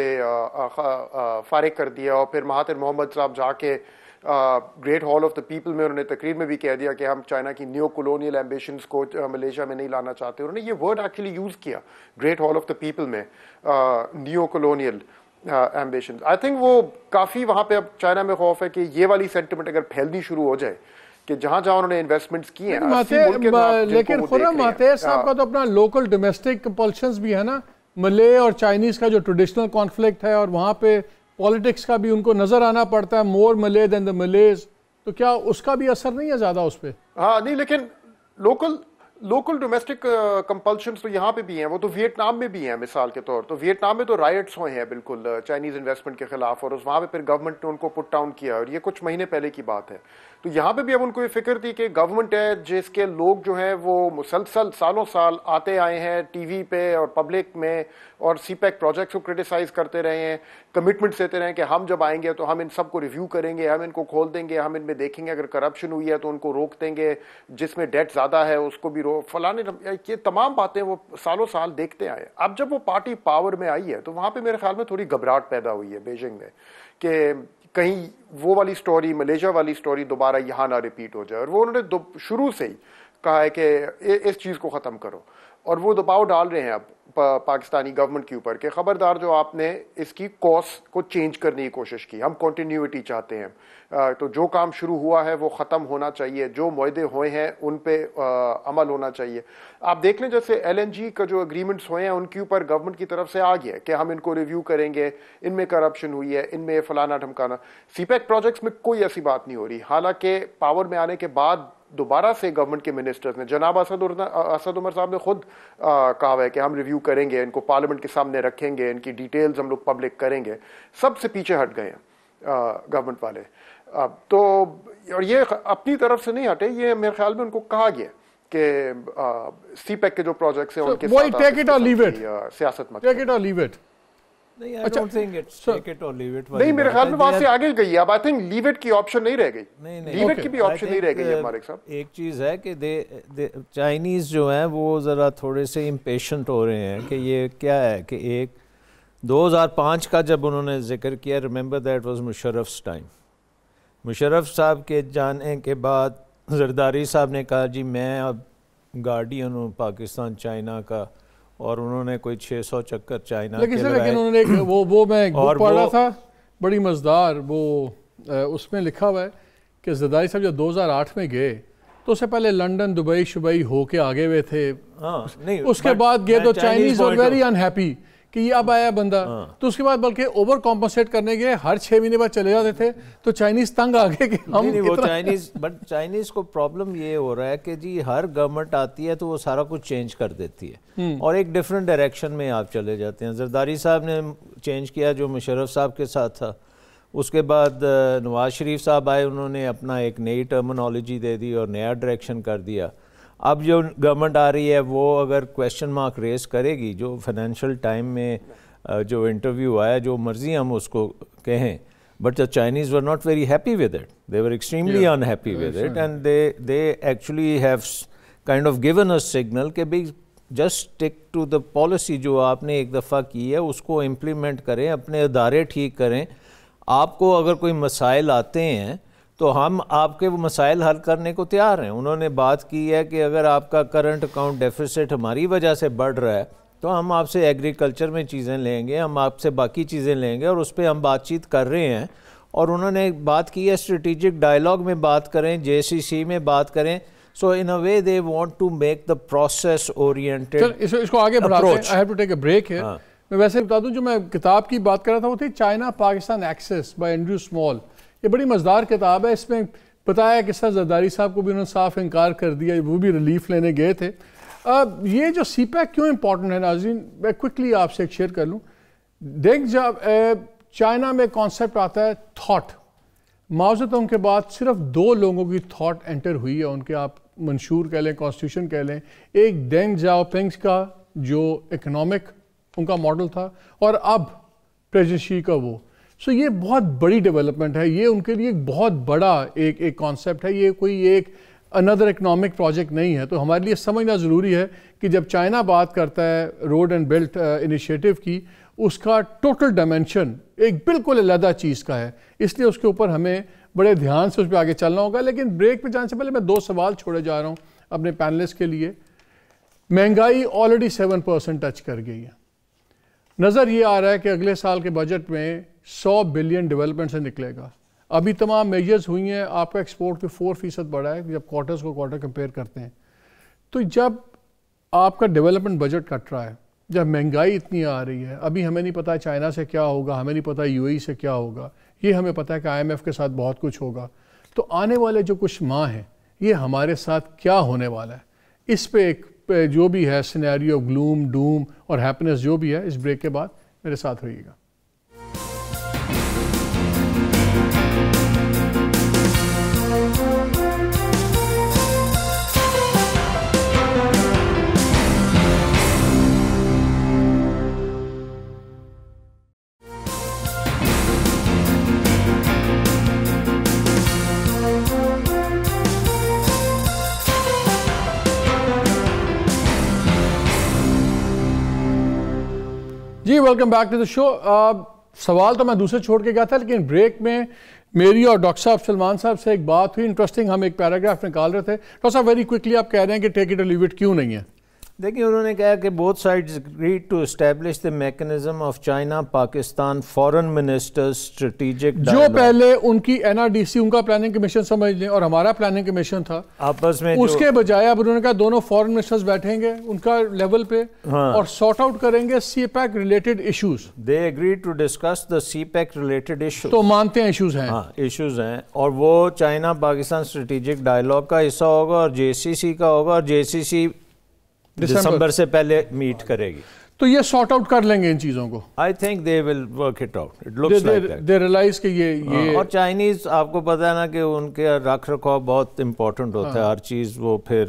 فارغ کر دیا، اور پھر مہاتر محمد صاحب جا کے Great Hall of the People میں انہوں نے تقریر میں بھی کہہ دیا کہ ہم چائنا کی نیو کولونیل ایمبیشنز کو ملیشیا میں نہیں لانا چاہتے. انہوں نے یہ ورڈ ایکچولی یوز کیا Great Hall of the People میں، new colonial ambitions. I think وہ کافی وہاں پہ اب چائنا میں خوف ہے کہ یہ والی سینٹیمنٹ اگر پھیلنی شروع ہو جائے کہ جہاں جہاں انہوں نے انویسٹمنٹس کی ہیں.
لیکن خرم مہاتیر صاحب کا تو اپنا لوکل ڈومیسٹک کمپلشنز بھی ہے نا، ملے اور چائنیز کا جو ٹریڈیشنل کانفلکٹ ہے، اور وہاں پہ پولیٹکس کا بھی ان کو نظر آنا پڑتا ہے، مور ملے دین دا ملیز. تو کیا اس کا بھی اثر نہیں ہے زیادہ اس پہ؟
ہاں نہیں، لیکن لوکل لوکل ڈومیسٹک کمپلشنز تو یہاں پہ بھی ہیں، وہ تو ویتنام میں بھی ہیں. مثال کے طور تو ویتنام میں تو رائٹس ہوئے ہیں بالکل چائنیز انویسٹمنٹ کے خلاف، اور وہاں پہ پھر گورنمنٹ نے ان کو پٹ ڈاؤن کیا، اور یہ کچھ مہینے پہلے کی بات ہے. تو یہاں پہ بھی اب ان کو یہ فکر تھی کہ گورنمنٹ ہے جس کے لوگ جو ہیں وہ مسلسل سالوں سال آتے آئے ہیں ٹی وی پہ اور پبلک میں، اور سی پیک پروجیکٹس کو کرٹیسائز کرتے رہے ہیں، کمٹمنٹس دیتے رہے ہیں کہ ہم جب آئیں گے تو ہم ان سب کو ریویو کریں گے، ہم ان کو کھول دیں گے، ہم ان میں دیکھیں گے اگر کرپشن ہوئی ہے تو ان کو روک دیں گے، جس میں ڈیٹ زیادہ ہے اس کو بھی رو فلانے. یہ تمام باتیں وہ سالوں سال دیکھتے آئے. اب جب وہ پارٹی پاور میں آئی ہے تو وہاں پہ میرے خیال میں تھوڑی گھبراہٹ پیدا ہوئی ہے بیجنگ میں کہ کہیں وہ والی سٹوری، ملیشیا والی سٹوری دوبارہ یہاں نہ ریپیٹ ہو جائے. اور وہ انہوں نے شروع سے ہی کہا ہے کہ اس چیز کو ختم کرو. اور وہ دباؤ ڈال رہے ہیں اب پاکستانی گورنمنٹ کے اوپر کہ خبردار جو آپ نے اس کی کورس کو چینج کرنے کی کوشش کی, ہم کنٹینیوٹی چاہتے ہیں, تو جو کام شروع ہوا ہے وہ ختم ہونا چاہیے, جو معاہدے ہوئے ہیں ان پہ عمل ہونا چاہیے. آپ دیکھ لیں جیسے ایل این جی کا جو اگریمنٹس ہوئے ہیں ان کے اوپر گورنمنٹ کی طرف سے آ گیا کہ ہم ان کو ریویو کریں گے, ان میں کرپشن ہوئی ہے, ان میں فلانا ڈھمکانا. سی پیک پروجیکٹس میں کوئی ایسی بات نہیں ہو رہی, حالانکہ پاور میں آنے کے بعد دوبارہ سے گورنمنٹ کے منسٹرز نے, جناب اسد اسد عمر صاحب نے خود کہا ہے کہ ہم ریویو کریں گے, ان کو پارلیمنٹ کے سامنے رکھیں گے, ان کی ڈیٹیلز ہم لوگ پبلک کریں گے. سب سے پیچھے ہٹ گئے ہیں گورنمنٹ والے. تو اور یہ اپنی طرف سے نہیں ہٹے, یہ میرے خیال میں ان کو کہا گیا کہ سی پیک کے جو پروجیکٹس ہیں ان کے ساتھ سیاست مت
نہیں,
میرے خیال میں وہاں سے آگے گئی ہے. اب آئی تھنک لیو اٹ کی آپشن نہیں رہ گئی, لیو اٹ کی بھی آپشن نہیں رہ گئی ہے مالک صاحب.
ایک چیز ہے کہ چائنیز جو ہیں وہ ذرا تھوڑے سے امپیشنٹ ہو رہے ہیں کہ یہ کیا ہے کہ ایک دو ہزار پانچ کا جب انہوں نے ذکر کیا, remember that was Musharraf's time. Musharraf صاحب کے جانے کے بعد زرداری صاحب نے کہا جی میں اب گارڈین ہوں پاکستان چائنا کا, اور انہوں نے کوئی چھ سو چکر چائنا
لیکن سر لیکن انہوں نے وہ وہ میں ایک بک پڑھ رہا تھا بڑی مزدار, وہ اس میں لکھا ہوا ہے کہ زرداری صاحب جب دو ہزار آٹھ میں گئے تو اس سے پہلے لنڈن دبئی شبئی ہو کے آگے ہوئے تھے, اس کے بعد گئے تو چائنیز اور ویری انہیپی کہ یہ اب آیا بندہ, تو اس کے بعد بلکہ اوور کمپنسیٹ کرنے کے ہر چھ مہینے بعد چلے جاتے تھے, تو چائنیز تنگ آ گئے کہ ہم
وہ چائنیز. بٹ چائنیز کو پرابلم یہ ہو رہا ہے کہ جی ہر گورنمنٹ آتی ہے تو وہ سارا کچھ چینج کر دیتی ہے اور ایک ڈفرینٹ ڈائریکشن میں آپ چلے جاتے ہیں. زرداری صاحب نے چینج کیا جو مشرف صاحب کے ساتھ تھا, اس کے بعد نواز شریف صاحب آئے, انہوں نے اپنا ایک نئی ٹرمنالوجی دے دی اور نیا ڈائریکشن کر دیا. اب جو گورنمنٹ آ رہی ہے وہ اگر کویشچن مارک ریز کرے گی, جو فائنینشیل ٹائم میں جو انٹرویو آیا جو مرضی ہم اس کو کہیں, but the Chinese were not very happy with it. They were extremely yeah, unhappy with it sure. And they they actually have kind of given a signal کہ بھئی just stick to the policy جو آپ نے ایک دفعہ کی ہے اس کو implement کریں, اپنے ادارے ٹھیک کریں. آپ کو اگر کوئی مسائل آتے ہیں تو ہم آپ کے وہ مسائل حل کرنے کو تیار ہیں. انہوں نے بات کی ہے کہ اگر آپ کا کرنٹ اکاؤنٹ ڈیفیسٹ ہماری وجہ سے بڑھ رہا ہے تو ہم آپ سے ایگریکلچر میں چیزیں لیں گے, ہم آپ سے باقی چیزیں لیں گے, اور اس پہ ہم بات چیت کر رہے ہیں. اور انہوں نے بات کی ہے اسٹریٹجک ڈائلاگ میں بات کریں, جے سی سی میں بات کریں. So in a way they want to make the process oriented.
اس کو آگے بڑھاتے ہیں, I have to take a break ہے. میں ویسے بتا دوں جو میں کتاب کی بات کر رہا تھا وہ تھی China Pakistan axis by Andrew Small. یہ بڑی مزدار کتاب ہے, اس میں بتایا کس طرح زرداری صاحب کو بھی انہوں نے صاف انکار کر دیا, وہ بھی ریلیف لینے گئے تھے. اب یہ جو سی پیک کیوں امپورٹنٹ ہے ناظرین, میں کوئکلی آپ سے ایک شیئر کر لوں. دیکھ جب چائنا میں کانسیپٹ آتا ہے تھاٹ, ماؤ زیڈونگ کے بعد صرف دو لوگوں کی تھاٹ انٹر ہوئی ہے ان کے, آپ منشور کہہ لیں کانسٹیٹیوشن کہہ لیں. ایک ڈینگ جاؤ پنگ کا جو اکنامک ان کا ماڈل تھا, اور اب پریزیڈنٹ شی کا وہ. سو یہ بہت بڑی ڈیولپمنٹ ہے, یہ ان کے لیے ایک بہت بڑا ایک ایک کانسیپٹ ہے, یہ کوئی ایک اندر اکنامک پروجیکٹ نہیں ہے. تو ہمارے لیے سمجھنا ضروری ہے کہ جب چائنا بات کرتا ہے روڈ اینڈ بیلٹ انیشیٹو کی, اس کا ٹوٹل ڈائمینشن ایک بالکل علیحدہ چیز کا ہے, اس لیے اس کے اوپر ہمیں بڑے دھیان سے اس پہ آگے چلنا ہوگا. لیکن بریک پہ جانے سے پہلے میں دو سوال چھوڑے جا رہا ہوں اپنے پینلسٹ کے لیے. مہنگائی آلریڈی سیون پرسنٹ ٹچ کر گئی ہے. نظر یہ آ رہا ہے کہ اگلے سال کے بجٹ میں سو بلین ڈیولپمنٹ سے نکلے گا. ابھی تمام میجرز ہوئی ہیں, آپ کا ایکسپورٹ کے فور فیصد بڑھا ہے جب کوارٹرز کو کوارٹر کمپیئر کرتے ہیں. تو جب آپ کا ڈیولپمنٹ بجٹ کٹ رہا ہے, جب مہنگائی اتنی آ رہی ہے, ابھی ہمیں نہیں پتا چائنا سے کیا ہوگا, ہمیں نہیں پتا یو اے ای سے کیا ہوگا, یہ ہمیں پتا ہے کہ آئی ایم ایف کے ساتھ بہت کچھ ہوگا. تو آنے والے جو کچھ ماہ ہیں یہ ہمارے ساتھ کیا ہونے والا ہے, اس پہ ایک جو بھی ہے سینیریو گلوم ڈوم اور ہیپینس جو بھی ہے, اس بریک کے بعد میرے ساتھ رہیے گا. جی welcome back to the show. سوال تو میں دوسرے چھوڑ کے گیا تھا, لیکن بریک میں میری اور ڈاکٹر صاحب سلمان صاحب سے ایک بات ہوئی انٹرسٹنگ, ہم ایک پیراگراف نکال رہے تھے. ڈاکٹر صاحب ویری کوئکلی آپ کہہ رہے ہیں کہ ٹیک اٹ اور لیو اٹ کیوں نہیں ہے؟
دیکھیے انہوں نے کہا کہ both sides agreed to establish the mechanism of China Pakistan foreign ministers strategic
جو
dialogue.
پہلے ان کی این آر ڈی سی ان کا پلاننگ کمیشن سمجھ لیں اور ہمارا پلاننگ کمیشن تھا
آپس میں
اس کے بجائے اب انہوں نے کہا دونوں فورن منسٹرز بیٹھیں گے ان کا لیول پہ اور سارٹ آؤٹ کریں گے CPEC related issues.
they agreed to discuss the CPEC related issues.
تو مانتے ہیں ایشوز ہیں.
ہاں ایشوز ہیں اور وہ چائنا پاکستان اسٹریٹجک ڈائلاگ کا حصہ ہوگا اور جے سی سی کا ہوگا اور جے سی سی دسمبر سے پہلے میٹ کرے گی.
تو یہ سارٹ آؤٹ کر لیں گے ان چیزوں کو.
I think they will work it out. It looks like that.
They realise کہ یہ یہ
اور چائنیز آپ کو پتہ ہے نا کہ ان کے رکھ رکھاؤ بہت امپورٹنٹ ہوتا ہے, ہر چیز وہ پھر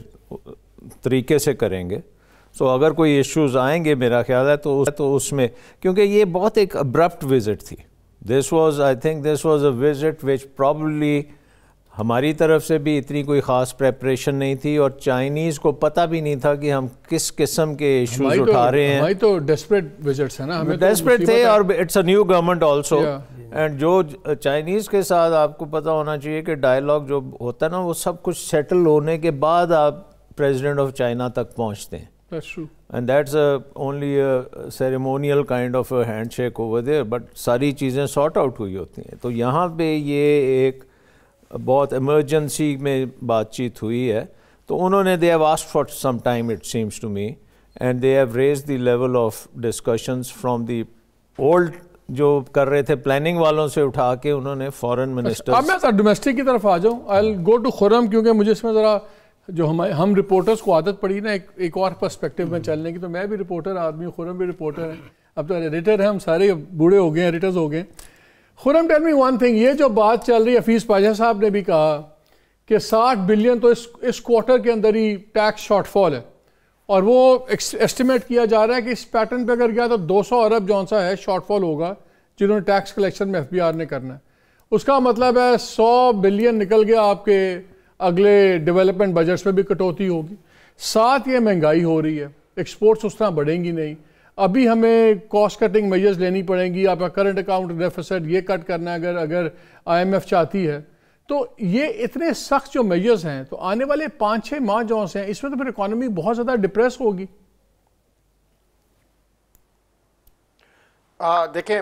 طریقے سے کریں گے. سو اگر کوئی ایشوز آئیں گے میرا خیال ہے تو تو اس میں, کیونکہ یہ بہت ایک ابرپٹ وزٹ تھی. This was I think this was a visit which probably ہماری طرف سے بھی اتنی کوئی خاص پریپریشن نہیں تھی اور چائنیز کو پتہ بھی نہیں تھا کہ ہم کس قسم کے ایشوز اٹھا رہے ہیں.
ہماری تو ڈیسپریٹ وزٹس ہیں نا, ہمیں
ڈیسپریٹ تھے اور it's a new government also. And جو چائنیز کے ساتھ آپ کو پتہ ہونا چاہیے کہ ڈائلاگ جو ہوتا ہے نا وہ سب کچھ سیٹل ہونے کے بعد آپ پریزیڈنٹ آف چائنا تک پہنچتے ہیں.
That's true.
And that's a, only a ceremonial kind of a handshake over there, but ساری چیزیں sort out ہوئی ہوتی ہیں. تو یہاں پہ یہ ایک بہت ایمرجنسی میں بات چیت ہوئی ہے. تو انہوں نے they have asked for some time it seems to me and they have raised the level of discussions from the old جو کر رہے تھے پلاننگ والوں سے اٹھا کے انہوں نے فورن منسٹر.
اب میں ڈومیسٹک کی طرف آ جاؤں. I'll go to خرم کیونکہ مجھے اس میں ذرا جو ہم ہم رپورٹرز کو عادت پڑی نا ایک ایک اور پرسپیکٹیو میں چلنے کی. تو میں بھی رپورٹر آدمی ہوں, خرم بھی رپورٹر ہیں, اب تو ایڈیٹر ہیں, ہم سارے بوڑھے ہو گئے ہیں, ایڈیٹرز ہو گئے. Khurram tell me one thing, یہ جو بات چل رہی ہے حفیظ پاشا صاحب نے بھی کہا کہ ساٹھ بلین تو اس اس کوارٹر کے اندر ہی ٹیکس شارٹ فال ہے اور وہ ایسٹیمیٹ کیا جا رہا ہے کہ اس پیٹرن پہ اگر گیا تو دو سو ارب جون سا ہے شارٹ فال ہوگا جنہوں نے ٹیکس کلیکشن میں ایف بی آر نے کرنا ہے. اس کا مطلب ہے سو بلین نکل گیا آپ کے اگلے ڈیولپمنٹ بجٹس میں بھی کٹوتی ہوگی. ساتھ یہ مہنگائی ہو رہی ہے, ایکسپورٹس اس طرح بڑھیں گی نہیں. ابھی ہمیں کاسٹ کٹنگ میجرز لینی پڑیں گی. آپ کا کرنٹ اکاؤنٹ ڈیفیسٹ یہ کٹ کرنا ہے اگر اگر آئی ایم ایف چاہتی ہے. تو یہ اتنے سخت جو میجرز ہیں تو آنے والے پانچ چھ ماہ جو ہیں اس میں تو پھر اکانومی بہت زیادہ ڈپریس ہوگی.
دیکھیں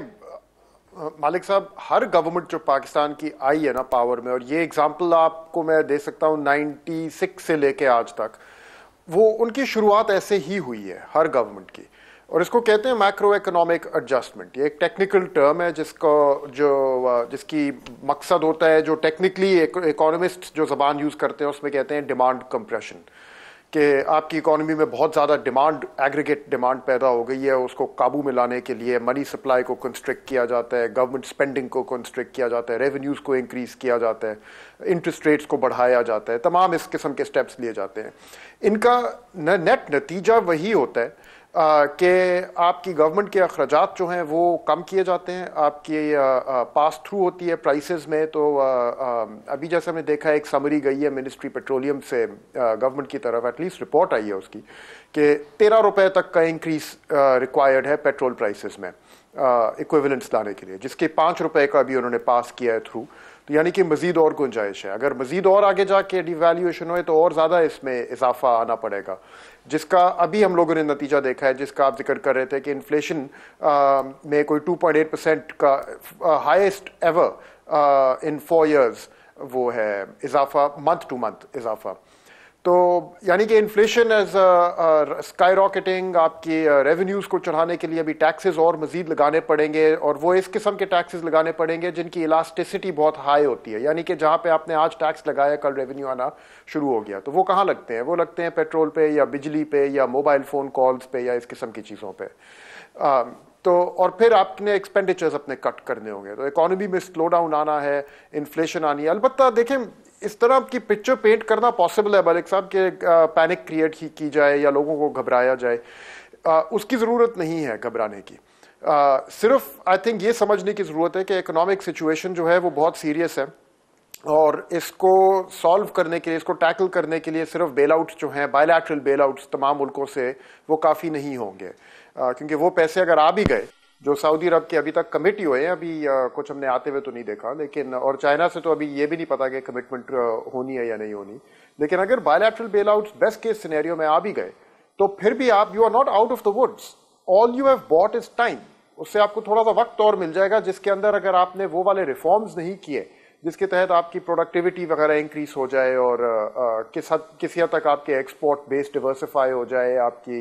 مالک صاحب, ہر گورنمنٹ جو پاکستان کی آئی ہے نا پاور میں, اور یہ اگزامپل آپ کو میں دے سکتا ہوں نائنٹی سکس سے لے کے آج تک, وہ ان کی شروعات ایسے ہی ہوئی ہے ہر گورنمنٹ کی. اور اس کو کہتے ہیں میکرو اکنامک ایڈجسٹمنٹ. یہ ایک ٹیکنیکل ٹرم ہے جس کو جو جس کی مقصد ہوتا ہے, جو ٹیکنیکلی اکانومسٹ جو زبان یوز کرتے ہیں اس میں کہتے ہیں ڈیمانڈ کمپریشن, کہ آپ کی اکانومی میں بہت زیادہ ڈیمانڈ ایگریگیٹ ڈیمانڈ پیدا ہو گئی ہے. اس کو قابو میں لانے کے لیے منی سپلائی کو کنسٹرکٹ کیا جاتا ہے, گورنمنٹ اسپینڈنگ کو کنسٹرکٹ کیا جاتا ہے, ریونیوز کو انکریز کیا جاتا ہے, انٹرسٹ ریٹس کو بڑھایا جاتا ہے, تمام اس قسم کے سٹیپس لیے جاتے ہیں. ان کا نیٹ نتیجہ وہی ہوتا ہے کہ آپ کی گورنمنٹ کے اخراجات جو ہیں وہ کم کیے جاتے ہیں, آپ کی پاس تھرو ہوتی ہے پرائسز میں. تو ابھی جیسے ہم نے دیکھا ایک سمری گئی ہے منسٹری پیٹرولیم سے گورنمنٹ کی طرف, ایٹ لیسٹ رپورٹ آئی ہے اس کی, کہ تیرہ روپے تک کا انکریز ریکوائرڈ ہے پیٹرول پرائسز میں ایکویولنٹس لانے کے لیے, جس کے پانچ روپے کا بھی انہوں نے پاس کیا ہے تھرو. تو یعنی کہ مزید اور گنجائش ہے. اگر مزید اور آگے جا کے ڈی ویلیویشن ہوئے تو اور زیادہ اس میں اضافہ آنا پڑے گا, جس کا ابھی ہم لوگوں نے نتیجہ دیکھا ہے, جس کا آپ ذکر کر رہے تھے کہ انفلیشن میں کوئی ٹو پوائنٹ ایٹ پرسینٹ کا highest ever in four years وہ ہے اضافہ, منتھ ٹو منتھ اضافہ. تو یعنی کہ انفلیشن ایز اسکائی راکٹنگ, آپ کی ریونیوز کو چڑھانے کے لیے ابھی ٹیکسز اور مزید لگانے پڑیں گے, اور وہ اس قسم کے ٹیکسز لگانے پڑیں گے جن کی الاسٹیسٹی بہت ہائی ہوتی ہے. یعنی کہ جہاں پہ آپ نے آج ٹیکس لگایا کل ریونیو آنا شروع ہو گیا, تو وہ کہاں لگتے ہیں؟ وہ لگتے ہیں پیٹرول پہ یا بجلی پہ یا موبائل فون کالز پہ یا اس قسم کی چیزوں پہ. تو اور پھر آپ نے ایکسپینڈیچرز اپنے کٹ کرنے ہوں گے, تو اکانومی میں سلو ڈاؤن آنا ہے, انفلیشن آنی ہے. البتہ دیکھیں اس طرح کی پکچر پینٹ کرنا پاسبل ہے ملک صاحب کہ پینک کریٹ ہی کی جائے یا لوگوں کو گھبرایا جائے, اس کی ضرورت نہیں ہے گھبرانے کی. صرف آئی تھنک یہ سمجھنے کی ضرورت ہے کہ اکنامک سچویشن جو ہے وہ بہت سیریس ہے, اور اس کو سالو کرنے کے لیے, اس کو ٹیکل کرنے کے لیے صرف بیل آؤٹس جو ہیں, بائی لیٹرل بیل آؤٹس تمام ملکوں سے, وہ کافی نہیں ہوں گے. کیونکہ وہ پیسے اگر آ بھی گئے جو سعودی عرب کے ابھی تک کمٹ ہوئے ہیں, ابھی کچھ ہم نے آتے ہوئے تو نہیں دیکھا, لیکن اور چائنا سے تو ابھی یہ بھی نہیں پتا کہ کمٹمنٹ ہونی ہے یا نہیں ہونی, لیکن اگر bilateral bail outs best case scenario میں آ بھی گئے تو پھر بھی آپ you are not out of the woods. All you have bought is time. اس سے آپ کو تھوڑا سا وقت اور مل جائے گا جس کے اندر اگر آپ نے وہ والے ریفارمز نہیں کیے جس کے تحت آپ کی پروڈکٹیوٹی وغیرہ انکریز ہو جائے اور کس حد کسی حد تک آپ کے ایکسپورٹ بیس ڈیورسیفائی ہو جائے, آپ کی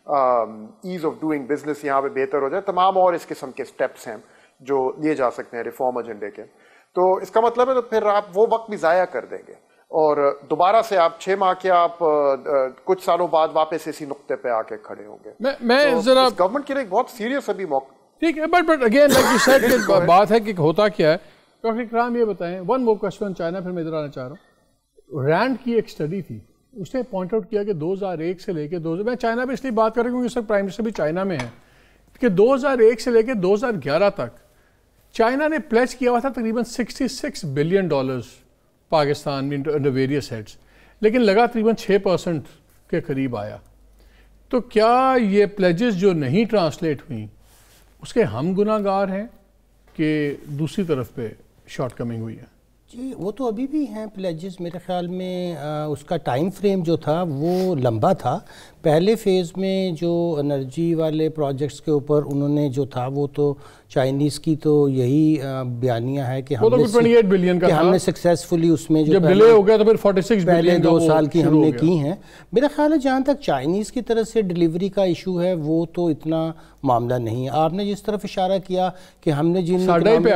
ایز آف ڈوئنگ بزنس یہاں پہ بہتر ہو جائے, تمام اور اس قسم کے اسٹیپس ہیں جو لیے جا سکتے ہیں ریفارم ایجنڈے کے. تو اس کا مطلب ہے تو پھر آپ وہ وقت بھی ضائع کر دیں گے اور دوبارہ سے آپ چھ ماہ کے آپ کچھ سالوں بعد واپس اسی نقطے پہ آ کے کھڑے ہوں گے.
میں ذرا
گورنمنٹ کے لیے بہت سیریس ابھی موقع.
ٹھیک ہے, but but again like you said کہ بات ہے کہ ہوتا کیا ہے. ڈاکٹر اکرام یہ بتائیں, ون مور کوسچن چائنا, پھر میں ادھر آنا چاہ رہا ہوں. رینڈ کی ایک اسٹڈی تھی, اس نے پوائنٹ آؤٹ کیا کہ دو ہزار ایک سے لے کے دو ہزار میں چائنا پہ اس لیے بات کر رہا ہوں کیونکہ اس وقت پرائم منسٹر بھی چائنا میں ہے, کہ دو ہزار ایک سے لے کے دو ہزار گیارہ تک چائنا نے پلیج کیا ہوا تھا تقریباً sixty six billion dollars Pakistan under various heads, لیکن لگا تقریباً چھ پرسنٹ کے قریب آیا. تو کیا یہ پلیجز جو نہیں ٹرانسلیٹ ہوئیں اس کے ہم گناہ گار ہیں کہ دوسری طرف پہ شارٹ کمنگ ہوئی ہے؟
جی وہ تو ابھی بھی ہیں پلیجز. میرے خیال میں اس کا ٹائم فریم جو تھا وہ لمبا تھا. پہلے فیز میں جو انرجی والے پروجیکٹس کے اوپر انہوں نے جو تھا وہ تو چائنیز کی تو یہی بیانیہ ہے کہ ہم نے کہ ہم نے سکسیسفلی اس میں جو
ڈیلے ہو گیا تو پھر فورٹی سکس
پہلے دو سال کی ہم نے کی ہیں. میرا خیال ہے جہاں تک چائنیز کی طرف سے ڈیلیوری کا ایشو ہے وہ تو اتنا معاملہ نہیں ہے. آپ نے جس طرف اشارہ کیا کہ ہم نے جن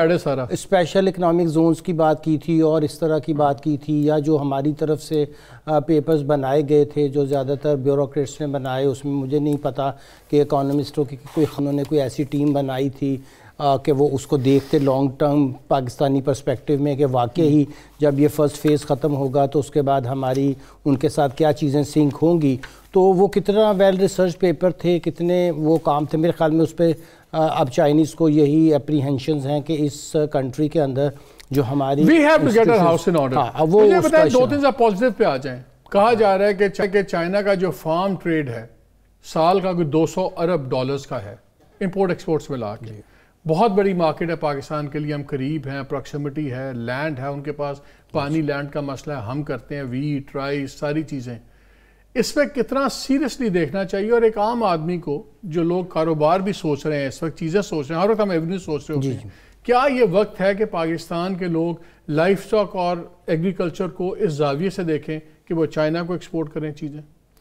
اسپیشل اکنامک زونز کی بات کی تھی اور اس طرح کی بات کی تھی, یا جو ہماری طرف سے پیپرز بنائے گئے تھے جو زیادہ تر بیوروکریٹس نے بنائے, اس میں مجھے نہیں پتا کہ اکانومسٹوں کی کوئی انہوں نے کوئی ایسی ٹیم بنائی تھی کہ وہ اس کو دیکھتے لانگ ٹرم پاکستانی پرسپیکٹیو میں کہ واقعی جب یہ فرسٹ فیز ختم ہوگا تو اس کے بعد ہماری ان کے ساتھ کیا چیزیں سنک ہوں گی. تو وہ کتنا ویل ریسرچ پیپر تھے, کتنے وہ کام تھے. میرے خیال میں اس پہ اب چائنیز کو یہی اپریہنشنز ہیں کہ اس کنٹری کے اندر جو ہماری
we have to get our house in order. مجھے بتائیں دو تین سا پازیٹیو پہ آ جائیں. کہا جا رہا ہے کہ چائنا کا جو فارم ٹریڈ ہے سال کا کوئی دو سو ارب ڈالرز کا ہے امپورٹ ایکسپورٹس میں لا کے. بہت بڑی مارکیٹ ہے پاکستان کے لیے, ہم قریب ہیں, اپروکسیمٹی ہے, لینڈ ہے ان کے پاس, پانی لینڈ کا مسئلہ ہے, ہم کرتے ہیں ویٹ رائس ساری چیزیں. اس پہ کتنا سیریسلی دیکھنا چاہیے, اور ایک عام آدمی کو جو لوگ کاروبار بھی سوچ رہے ہیں اس وقت, چیزیں سوچ رہے ہیں, ہر وقت ہم ایونیو سوچ رہے ہوتے ہیں, کیا یہ وقت ہے کہ پاکستان کے لوگ لائف اسٹاک اور ایگریکلچر کو اس زاویے سے دیکھیں کہ وہ چائنا کو ایکسپورٹ کریں چیزیں؟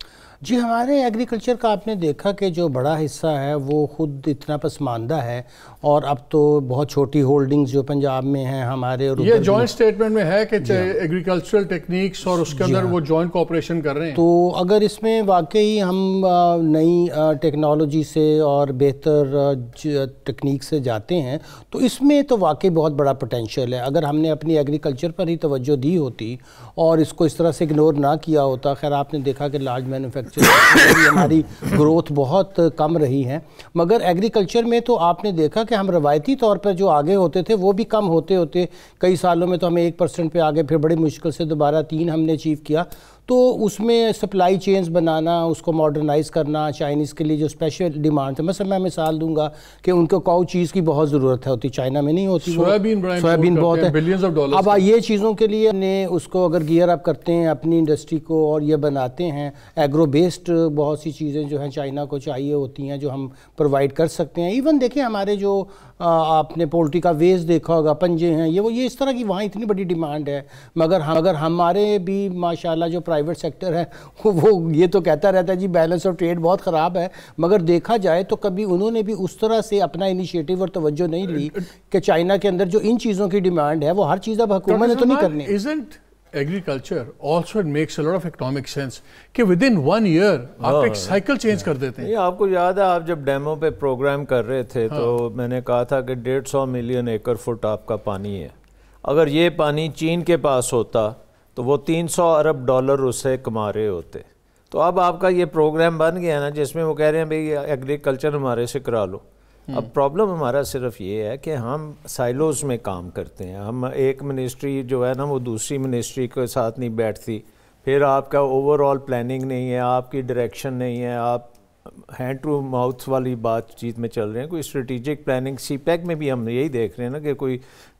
جی ہمارے ایگریکلچر کا آپ نے دیکھا کہ جو بڑا حصہ ہے وہ خود اتنا پسماندہ ہے, اور اب تو بہت چھوٹی ہولڈنگز جو پنجاب میں ہیں ہمارے, اور
یہ جوائنٹ سٹیٹمنٹ میں ہے کہ ایگریکلچرل ٹیکنیکس اور اس کے اندر وہ جوائنٹ کوآپریشن کر رہے ہیں.
تو اگر اس میں واقعی ہم نئی ٹیکنالوجی سے اور بہتر ٹیکنیک سے جاتے ہیں تو اس میں تو واقعی بہت بڑا پوٹینشیل ہے. اگر ہم نے اپنی ایگریکلچر پر ہی توجہ دی ہوتی اور اس کو اس طرح سے اگنور نہ کیا ہوتا. خیر آپ نے دیکھا کہ لارج مینوفیکچر ہماری گروتھ بہت کم رہی ہے, مگر ایگریکلچر میں تو آپ نے دیکھا کہ ہم روایتی طور پر جو آگے ہوتے تھے وہ بھی کم ہوتے ہوتے کئی سالوں میں تو ہمیں ایک پرسنٹ پہ آگے, پھر بڑی مشکل سے دوبارہ تین ہم نے اچیو کیا. تو اس میں سپلائی چینز بنانا, اس کو ماڈرنائز کرنا, چائنیز کے لیے جو اسپیشل ڈیمانڈ ہے, مثلا میں مثال دوں گا کہ ان کو کاؤ چیز کی بہت ضرورت ہے ہوتی, چائنا میں نہیں ہوتی, سویابین بہت ہے. اب یہ چیزوں کے لیے نے اس کو اگر گیئر اپ کرتے ہیں اپنی انڈسٹری کو اور یہ بناتے ہیں, ایگرو بیسڈ بہت سی چیزیں جو ہیں چائنا کو چاہیے ہوتی ہیں جو ہم پرووائڈ کر سکتے ہیں. ایون دیکھیں ہمارے جو آپ نے پولٹری کا ویسٹ دیکھا ہوگا, پنجے ہیں, یہ وہ یہ اس طرح کی وہاں اتنی بڑی ڈیمانڈ ہے, مگر ہم اگر ہمارے بھی ماشاءاللہ جو پرائیویٹ سیکٹر ہے وہ یہ تو کہتا رہتا ہے جی بیلنس آف ٹریڈ بہت خراب ہے, مگر دیکھا جائے تو کبھی انہوں نے بھی اس طرح سے اپنا انیشیٹو اور توجہ نہیں لی کہ چائنا کے اندر جو ان چیزوں کی ڈیمانڈ ہے وہ ہر چیز اب حکومت نے تو نہیں کرنی.
Agriculture also it makes a lot of economic sense کہ ود ان ون ایئر آپ ایک سائیکل چینج کر دیتے ہیں.
آپ کو یاد ہے آپ جب ڈیمو پہ پروگرام کر رہے تھے تو میں نے کہا تھا کہ ڈیڑھ سو ملین ایکڑ فٹ آپ کا پانی ہے, اگر یہ پانی چین کے پاس ہوتا تو وہ تین سو ارب ڈالر اس سے کما رہے ہوتے. تو اب آپ کا یہ پروگرام بن گیا نا جس میں وہ کہہ رہے ہیں بھئی ایگریکلچر ہمارے سے کرا لو. اب پرابلم ہمارا صرف یہ ہے کہ ہم سائلوز میں کام کرتے ہیں, ہم ایک منسٹری جو ہے نا وہ دوسری منسٹری کے ساتھ نہیں بیٹھتی, پھر آپ کا اوور آل پلاننگ نہیں ہے, آپ کی ڈائریکشن نہیں ہے, آپ ہینڈ ٹو ماؤتھ والی بات چیت میں چل رہے ہیں. کوئی اسٹریٹجک پلاننگ, سی پیک میں بھی ہم یہی دیکھ رہے ہیں نا کہ کوئی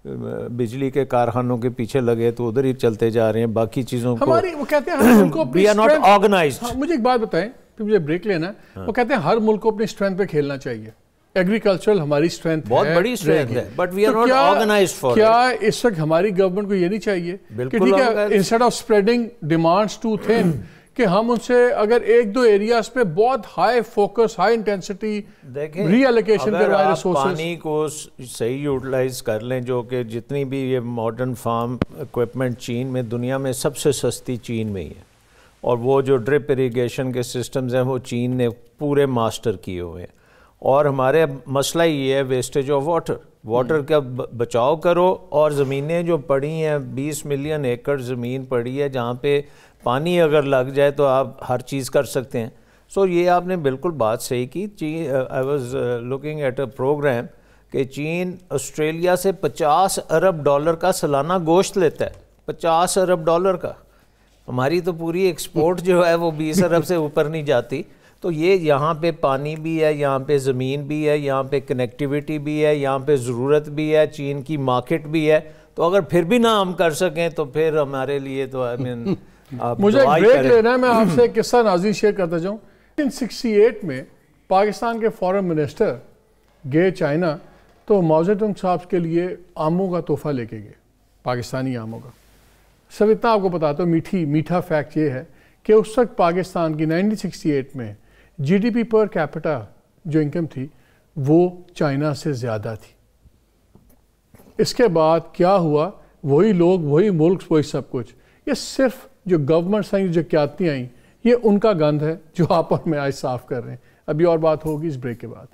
بجلی کے کارخانوں کے پیچھے لگے تو ادھر ہی چلتے جا رہے ہیں, باقی چیزوں کو
ہماری وہ کہتے ہیں ہم ان کو
we are not organized.
مجھے ایک بات بتائیں, پھر مجھے بریک لینا ہے. وہ کہتے ہیں ہر ملک کو اپنی اسٹرینتھ پہ کھیلنا چاہیے. ایگریکلچرل ہماری اسٹرینتھ
بہت بڑی اسٹرینتھ ہے, but we are not organised for.
کیا اس وقت ہماری گورنمنٹ کو یہ نہیں چاہیے کہ ٹھیک ہے instead of spreading demands too thin کہ ہم ان سے اگر ایک دو ایریاز پہ بہت high focus high intensity reallocation کروائے ریسورسز,
پانی کو صحیح یوٹیلائز کر لیں, جو کہ جتنی بھی یہ ماڈرن فارم اکوپمنٹ چین میں دنیا میں سب سے سستی چین میں ہی ہے, اور وہ جو ڈرپ اریگیشن کے سسٹمز ہیں وہ چین نے پورے ماسٹر کیے ہوئے ہیں. اور ہمارے مسئلہ یہ ہے ویسٹیج آف واٹر, واٹر کا بچاؤ کرو, اور زمینیں جو پڑی ہیں بیس ملین ایکڑ زمین پڑی ہے جہاں پہ پانی اگر لگ جائے تو آپ ہر چیز کر سکتے ہیں. سو یہ آپ نے بالکل بات صحیح کی. چین I was looking at a programme کہ چین آسٹریلیا سے پچاس ارب ڈالر کا سالانہ گوشت لیتا ہے, پچاس ارب ڈالر کا. ہماری تو پوری ایکسپورٹ جو ہے وہ بیس ارب سے اوپر نہیں جاتی. تو یہ یہاں پہ پانی بھی ہے, یہاں پہ زمین بھی ہے, یہاں پہ کنیکٹیویٹی بھی ہے, یہاں پہ ضرورت بھی ہے, چین کی مارکیٹ بھی ہے. تو اگر پھر بھی نہ ہم کر سکیں تو پھر ہمارے لیے تو آئی مین
مجھے ایک بریک لینا ہے. میں آپ سے ایک قصہ ناظرین شیئر کرتا جاؤں. نائنٹین سکسٹی ایٹ میں پاکستان کے فارن منسٹر گئے چائنا, تو ماؤ زے تونگ صاحب کے لیے آموں کا تحفہ لے کے گئے, پاکستانی آموں کا. سب اتنا آپ کو بتاتا ہوں, میٹھی میٹھا فیکٹ یہ ہے کہ اس وقت پاکستان کی نائنٹین سکسٹی ایٹ میں G D P per capita جو انکم تھی وہ چائنا سے زیادہ تھی. اس کے بعد کیا ہوا, وہی لوگ وہی ملک وہی سب کچھ. یہ صرف جو گورنمنٹس ہیں جو قیادتیں آئیں یہ ان کا گند ہے جو آپ اور میں آج صاف کر رہے ہیں. ابھی اور بات ہوگی اس بریک کے بعد.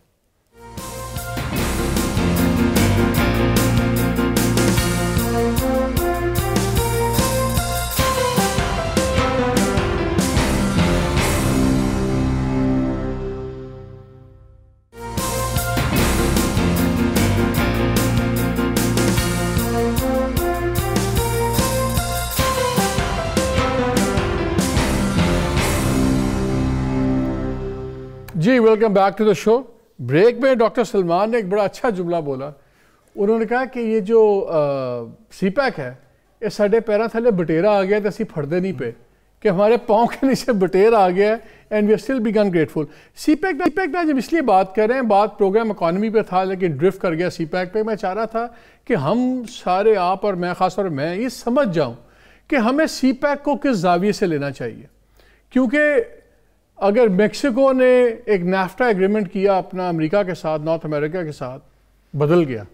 جی welcome back to the show. Break میں ڈاکٹر سلمان نے ایک بڑا اچھا جملہ بولا. انہوں نے کہا کہ یہ جو سی پیک ہے یہ ساڈے پیراں تھلے بٹیرا آ گیا تو اسی پھڑتے نہیں پہ, کہ ہمارے پاؤں کے نیچے بٹیر آ گیا ہے and we are still big ungrateful. CPEC CPEC میں جب اس لیے بات کر رہے ہیں, بات پروگرام اکانومی پہ تھا لیکن ڈرفٹ کر گیا سی پیک پہ. میں چاہ رہا تھا کہ ہم سارے, آپ اور میں, خاص طور پر میں, یہ سمجھ جاؤں کہ ہمیں سی پیک کو کس زاویے سے لینا چاہیے. کیونکہ اگر میکسیکو نے ایک نیفٹا ایگریمنٹ کیا اپنا امریکہ کے ساتھ, نارتھ امریکہ کے ساتھ, بدل گیا.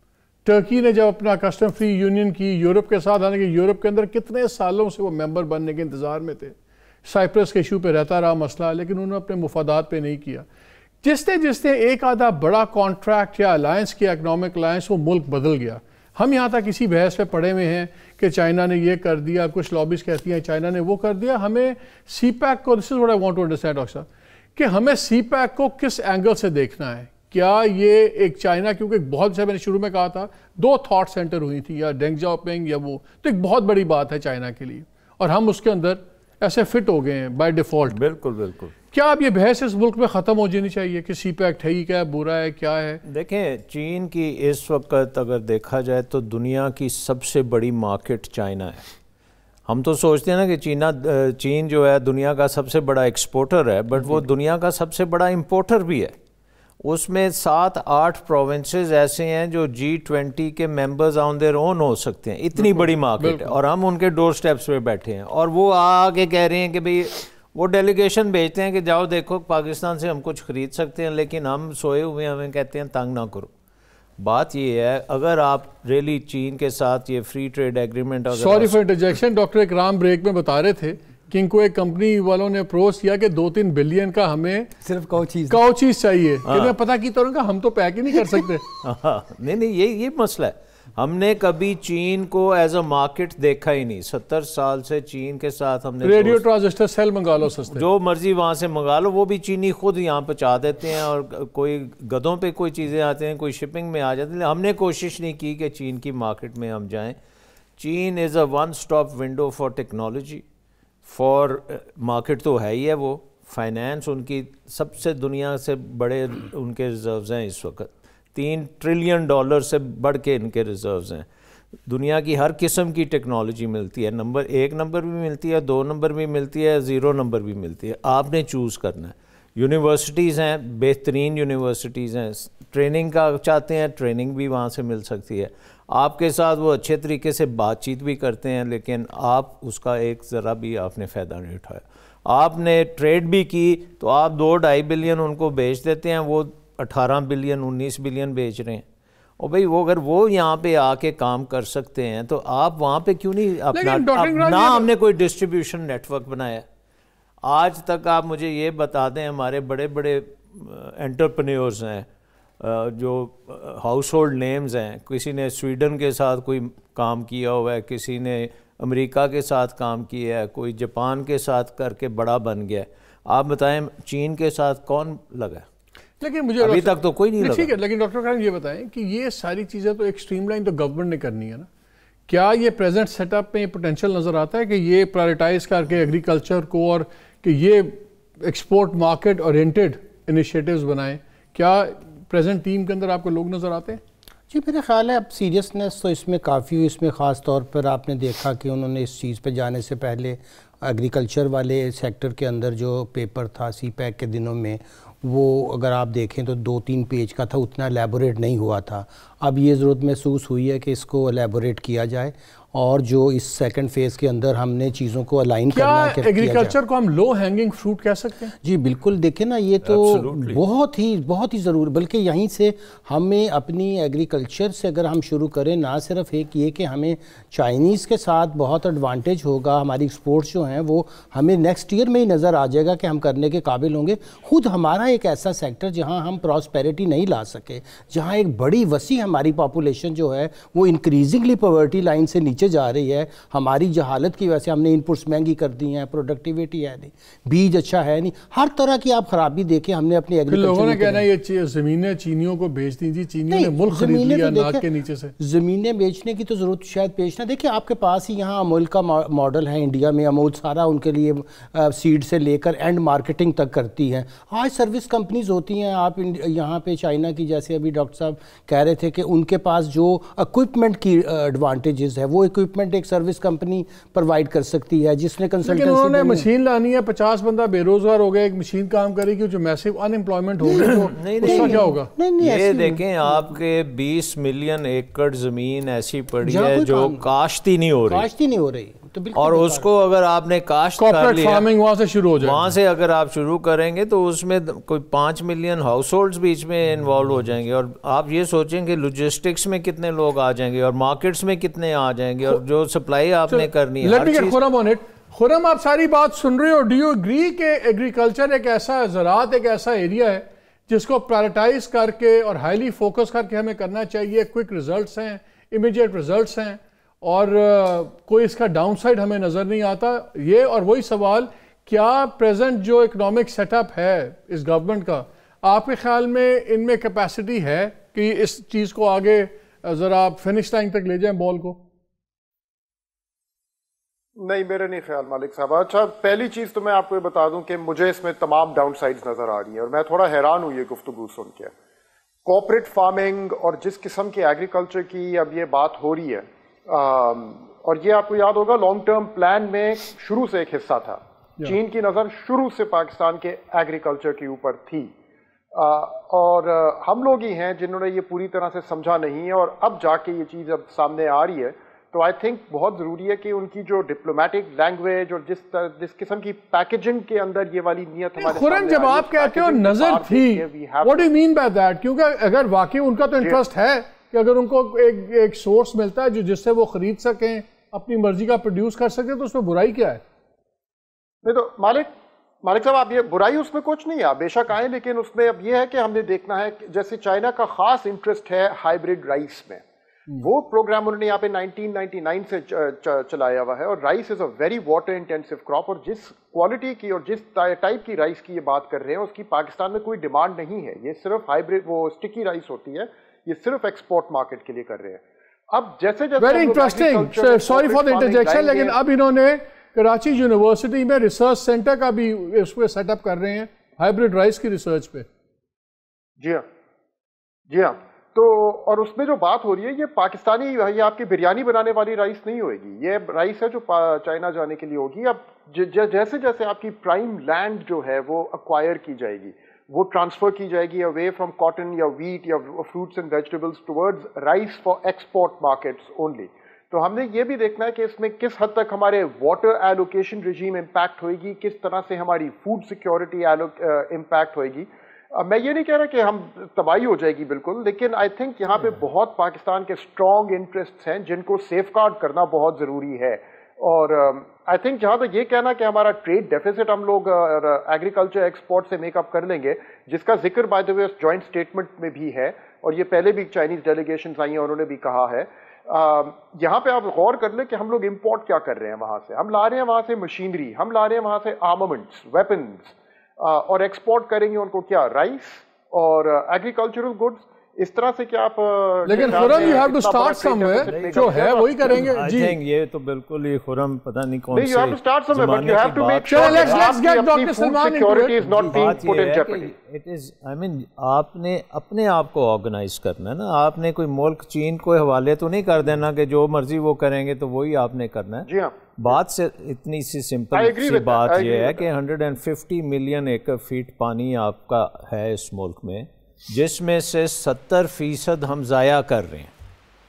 ٹرکی نے جب اپنا کسٹم فری یونین کی یورپ کے ساتھ, حالانکہ یورپ کے اندر کتنے سالوں سے وہ ممبر بننے کے انتظار میں تھے, سائپرس کے ایشو پہ رہتا رہا مسئلہ, لیکن انہوں نے اپنے مفادات پہ نہیں کیا. جس نے جس نے ایک آدھا بڑا کانٹریکٹ یا الائنس کیا, اکنامک الائنس, وہ ملک بدل گیا. ہم یہاں تک کسی بحث پہ پڑے ہوئے ہیں کہ چائنا نے یہ کر دیا, کچھ لابیز کہتی ہیں چائنا نے وہ کر دیا. ہمیں سی پیک کو, this is what I want to understand doctor صاحب, کہ ہمیں سی پیک کو کس اینگل سے دیکھنا ہے. کیا یہ ایک چائنا, کیونکہ بہت سے میں نے شروع میں کہا تھا دو تھاٹ سینٹر ہوئی تھی, یا ڈینگ جاؤپنگ یا وہ, تو ایک بہت بڑی بات ہے چائنا کے لیے, اور ہم اس کے اندر ایسے فٹ ہو گئے ہیں بائی ڈیفالٹ.
بالکل بالکل.
کیا اب یہ بحث اس ملک میں ختم ہو جانی چاہیے کہ سی پیک ٹھیک ہے, برا ہے, کیا ہے؟
دیکھیں, چین کی اس وقت اگر دیکھا جائے تو دنیا کی سب سے بڑی مارکیٹ چائنا ہے. ہم تو سوچتے ہیں نا کہ چینا چین جو ہے دنیا کا سب سے بڑا ایکسپورٹر ہے, بٹ وہ دنیا کا سب سے بڑا امپورٹر بھی ہے. اس میں سات آٹھ پروونسز ایسے ہیں جو جی ٹوینٹی کے ممبرز آن دیئر اون ہو سکتے ہیں. اتنی بڑی مارکیٹ ہے, اور ہم ان کے ڈور سٹیپس پہ بیٹھے ہیں, اور وہ آ کے کہہ رہے ہیں کہ بھئی وہ ڈیلیگیشن بھیجتے ہیں کہ جاؤ دیکھو پاکستان سے ہم کچھ خرید سکتے ہیں, لیکن ہم سوئے ہوئے ہمیں کہتے ہیں تنگ نہ کرو. بات یہ ہے, اگر آپ ریلی چین کے ساتھ یہ free trade agreement,
sorry for interjection, doctor Ikram break میں بتا رہے تھے کہ ان کو ایک کمپنی والوں نے اپروچ کیا کہ دو تین بلین کا ہمیں
صرف کو چیز
کو چیز چاہیے, کہ میں پتہ کی طور کا ہم تو پیک ہی نہیں کر سکتے.
نہیں نہیں, یہ یہ مسئلہ ہے. ہم نے کبھی چین کو ایز اے مارکیٹ دیکھا ہی نہیں. ستر سال سے چین کے ساتھ ہم نے
ریڈیو ٹرانزسٹر سیل منگا لو سستے,
جو مرضی وہاں سے منگا لو, وہ بھی چینی خود یہاں پہنچا دیتے ہیں, اور کوئی گدوں پہ کوئی چیزیں آتے ہیں, کوئی شپنگ میں آ جاتے ہیں. ہم نے کوشش نہیں کی کہ چین کی مارکیٹ میں ہم جائیں. چین is a one stop window for technology, for market تو ہے ہی ہے. وہ فائنینس ان کی سب سے دنیا سے بڑے ان کے ریزروز ہیں اس وقت, تین ٹریلین ڈالر سے بڑھ کے ان کے ریزروز ہیں. دنیا کی ہر قسم کی ٹیکنالوجی ملتی ہے، نمبر ایک نمبر بھی ملتی ہے، دو نمبر بھی ملتی ہے، زیرو نمبر بھی ملتی ہے، آپ نے چوز کرنا ہے۔ یونیورسٹیز ہیں، بہترین یونیورسٹیز ہیں، ٹریننگ کا چاہتے ہیں ٹریننگ بھی وہاں سے مل سکتی ہے، آپ کے ساتھ وہ اچھے طریقے سے بات چیت بھی کرتے ہیں، لیکن آپ اس کا ایک ذرا بھی آپ نے فائدہ نہیں اٹھایا۔ آپ نے ٹریڈ بھی کی تو آپ دو ڈھائی بلین ان کو بیچ دیتے ہیں، وہ اٹھارہ بلین انیس بلین بیچ رہے ہیں، اور بھئی وہ اگر وہ یہاں پہ آ کے کام کر سکتے ہیں تو آپ وہاں پہ کیوں نہیں اپنا اپنا ہم نے کوئی ڈسٹریبیوشن نیٹ ورک بنایا؟ آج تک آپ مجھے یہ بتا دیں ہمارے بڑے بڑے انٹرپرینیورز ہیں جو ہاؤس ہولڈ نیمز ہیں، کسی نے سویڈن کے ساتھ کوئی کام کیا ہوا ہے، کسی نے امریکہ کے ساتھ کام کیا ہے، کوئی جاپان کے ساتھ کر کے بڑا بن گیا ہے، آپ بتائیں چین کے ساتھ کون لگا ہے؟
لیکن مجھے
ابھی تک تو کوئی نہیں لگا۔
ٹھیک ہے، لیکن ڈاکٹر خان یہ بتائیں کہ یہ ساری چیزیں تو ایک سٹریم لائن تو گورنمنٹ نے کرنی ہے نا، کیا یہ پریزنٹ سیٹ اپ میں پوٹینشیل نظر آتا ہے کہ یہ پرائرٹائز کر کے ایگریکلچر کو اور کہ یہ ایکسپورٹ مارکیٹ اورینٹڈ انیشیٹوز بنائیں؟ کیا پریزنٹ ٹیم کے اندر آپ کو لوگ نظر آتے ہیں؟
جی میرا خیال ہے اب سیریسنس تو اس میں کافی ہوئی، اس میں خاص طور پر آپ نے دیکھا کہ انہوں نے اس چیز پہ جانے سے پہلے ایگریکلچر والے سیکٹر کے اندر جو پیپر تھا سی پیک کے دنوں میں، وہ اگر آپ دیکھیں تو دو تین پیج کا تھا، اتنا الیبوریٹ نہیں ہوا تھا۔ اب یہ ضرورت محسوس ہوئی ہے کہ اس کو الیبوریٹ کیا جائے، اور جو اس سیکنڈ فیز کے اندر ہم نے چیزوں کو الائن کرنا ہے۔
کیا ایگریکلچر کو ہم لو ہینگنگ فروٹ کہہ سکتے ہیں؟
جی بالکل، دیکھیں نا یہ تو بہت ہی بہت ہی ضروری، بلکہ یہیں سے ہمیں اپنی ایگریکلچر سے اگر ہم شروع کریں، نہ صرف ایک یہ کہ ہمیں چائنیز کے ساتھ بہت ایڈوانٹیج ہوگا، ہماری ایکسپورٹس جو ہیں وہ ہمیں نیکسٹ ایئر میں ہی نظر آ جائے گا کہ ہم کرنے کے قابل ہوں گے۔ خود ہمارا ایک ایسا سیکٹر جہاں ہم پراسپیرٹی نہیں لا سکے، جہاں ایک بڑی وسیع ہماری پاپولیشن جو ہے وہ انکریزنگلی پاورٹی لائن سے نیچے جا رہی ہے، ہماری جہالت کی وجہ سے ہم نے انپٹس مہنگی کر دی ہیں، پروڈکٹیویٹی ہے نہیں، بیج اچھا ہے نہیں، ہر طرح کی آپ خرابی دیکھیں ہم نے اپنی ایگریکلچر۔
لوگوں نے کہنا یہ زمینیں چینیوں کو بیچ دیں، جی چینیوں نے ملک خرید لیا ناک کے نیچے سے۔
زمینیں بیچنے کی تو ضرورت شاید پیش نہ، دیکھیں آپ کے پاس ہی یہاں امول کا ماڈل ہے انڈیا میں، امول سارا ان کے لیے سیڈ سے لے کر اینڈ مارکیٹنگ تک کرتی ہے۔ آج سروس کمپنیز ہوتی ہیں، آپ یہاں پہ چائنا کی جیسے ابھی ڈاکٹر صاحب کہہ رہے تھے کہ ان کے پاس جو اکوپمنٹ کی ایڈوانٹیجز ہے، وہ اکوپمنٹ ایک سروس کمپنی پرووائڈ کر سکتی ہے جس نے کنسلٹنسی۔
لیکن انہوں نے مشین لانی ہے، پچاس بندہ بے روزگار ہو گئے، ایک مشین کام کرے گی جو میسو ان امپلائمنٹ ہوگی تو اس کا کیا ہوگا؟
یہ دیکھیں آپ کے بیس ملین ایکڑ زمین ایسی پڑی ہے جو کاشت ہی نہیں ہو رہی،
کاشت ہی نہیں ہو رہی،
اور اس کو اگر آپ نے کاشت کر لیا،
فارمنگ وہاں سے شروع ہو جائے،
وہاں سے اگر آپ شروع کریں گے تو اس میں کوئی پانچ ملین ہاؤس ہولڈز بیچ میں انوالو ہو جائیں گے، اور آپ یہ سوچیں کہ لوجسٹکس میں کتنے لوگ آ جائیں گے اور مارکیٹس میں کتنے آ جائیں گے، اور جو سپلائی آپ نے کرنی ہے ہر چیز۔
خرم آن اٹ، خرم آپ ساری بات سن رہے ہو، ڈو یو اگری کہ ایگریکلچر ایک ایسا زراعت ایک ایسا ایریا ہے جس کو پرائرٹائز کر کے اور ہائیلی فوکس کر کے ہمیں کرنا چاہیے، کوئک ریزلٹس ہیں، امیڈیٹ ریزلٹس ہیں، اور کوئی اس کا ڈاؤن سائڈ ہمیں نظر نہیں آتا؟ یہ اور وہی سوال، کیا پریزنٹ جو اکنامک سیٹ اپ ہے اس گورنمنٹ کا، آپ کے خیال میں ان میں کیپیسٹی ہے کہ اس چیز کو آگے ذرا فنش لائن تک لے جائیں بال کو؟
نہیں، میرے نہیں خیال مالک صاحب۔ اچھا، پہلی چیز تو میں آپ کو یہ بتا دوں کہ مجھے اس میں تمام ڈاؤن سائڈز نظر آ رہی ہیں، اور میں تھوڑا حیران ہوں یہ گفتگو سن کے۔ کوپریٹ فارمنگ اور جس قسم کی ایگریکلچر کی اب یہ بات ہو رہی ہے، اور یہ آپ کو یاد ہوگا لانگ ٹرم پلان میں شروع سے ایک حصہ تھا، چین کی نظر شروع سے پاکستان کے ایگریکلچر کے اوپر تھی، اور ہم لوگ ہی ہیں جنہوں نے یہ پوری طرح سے سمجھا نہیں ہے، اور اب جا کے یہ چیز اب سامنے آ رہی ہے۔ تو آئی تھنک بہت ضروری ہے کہ ان کی جو ڈپلومیٹک لینگویج اور جس جس قسم کی پیکیجنگ کے اندر یہ والی نیت ہمارے
خرم، جب آپ کہتے ہو نظر تھی، what do you mean by that؟ کیونکہ اگر واقعی ان کا تو انٹرسٹ ہے کہ اگر ان کو ایک ایک سورس ملتا ہے جو جس سے وہ خرید سکیں، اپنی مرضی کا پروڈیوس کر سکیں، تو اس میں برائی کیا ہے؟ نہیں
تو مالک مالک صاحب، آپ یہ برائی اس میں کچھ نہیں ہے، بے شک آئیں، لیکن اس میں اب یہ ہے کہ ہم نے دیکھنا ہے، جیسے چائنا کا خاص انٹرسٹ ہے ہائیبریڈ رائس میں، وہ پروگرام انہوں نے یہاں پہ نائنٹین نائنٹی نائن سے چلایا ہوا ہے، اور rice is a very water intensive crop, اور جس کوالٹی کی اور جس ٹائپ کی رائس کی یہ بات کر رہے ہیں اس کی پاکستان میں کوئی ڈیمانڈ نہیں ہے، یہ صرف ہائیبریڈ وہ اسٹکی رائس ہوتی ہے، یہ صرف ایکسپورٹ مارکیٹ کے لیے کر رہے ہیں۔ اب جیسے جیسے
very interesting, sorry for the interjection, لیکن اب انہوں نے کراچی یونیورسٹی میں ریسرچ سینٹر کا بھی اس پہ سیٹ اپ کر رہے ہیں ہائیبریڈ رائس کی ریسرچ پہ۔
جی ہاں جی ہاں تو اور اس میں جو بات ہو رہی ہے یہ پاکستانی، یہ آپ کی بریانی بنانے والی رائس نہیں ہوئے گی، یہ رائس ہے جو چائنا جانے کے لیے ہوگی. اب جیسے جیسے آپ کی پرائم لینڈ جو ہے وہ ایکوائر کی جائے گی، وہ ٹرانسفر کی جائے گی اوے فرام کاٹن یا ویٹ یا fruits and vegetables towards rice for export markets only. تو ہم نے یہ بھی دیکھنا ہے کہ اس میں کس حد تک ہمارے واٹر ایلوکیشن رجیم امپیکٹ ہوئے گی، کس طرح سے ہماری فوڈ سیکیورٹی امپیکٹ ہوئے گی. میں یہ نہیں کہہ رہا کہ ہم تباہی ہو جائے گی بالکل، لیکن آئی تھنک یہاں پہ بہت پاکستان کے اسٹرانگ انٹرسٹ ہیں جن کو سیف گارڈ کرنا بہت ضروری ہے. اور آئی تھنک جہاں تک یہ کہنا کہ ہمارا ٹریڈ ڈیفیسٹ ہم لوگ ایگریکلچر ایکسپورٹ سے میک اپ کر لیں گے، جس کا ذکر by the way joint statement میں بھی ہے، اور یہ پہلے بھی چائنیز ڈیلیگیشنز آئی ہیں انہوں نے بھی کہا ہے. یہاں پہ آپ غور کر لیں کہ ہم لوگ امپورٹ کیا کر رہے ہیں وہاں سے. ہم لا رہے ہیں وہاں سے مشینری، ہم لا رہے ہیں وہاں سے آرمامنٹس، ویپنز، اور ایکسپورٹ کریں گے ان کو کیا، رائس اور ایگریکلچرل گڈس. اس طرح سے کہ آپ
لیکن Khurram you have to start somewhere, جو ہے وہی کریں گے.
جی یہ تو بالکل ہی خرم پتہ نہیں کون
سے، you have to start somewhere but you have to make sure
let's let's get doctor Salman
security is not being put in jeopardy.
It is I mean آپ نے اپنے آپ کو آرگنائز کرنا ہے نا. آپ نے کوئی ملک چین کو حوالے تو نہیں کر دینا کہ جو مرضی وہ کریں گے تو وہی آپ نے کرنا ہے.
جی ہاں،
بات سے اتنی سی سمپل سی بات یہ ہے کہ hundred and fifty million acre feet پانی آپ کا ہے اس ملک میں، جس میں سے ستر فیصد ہم ضائع کر رہے ہیں.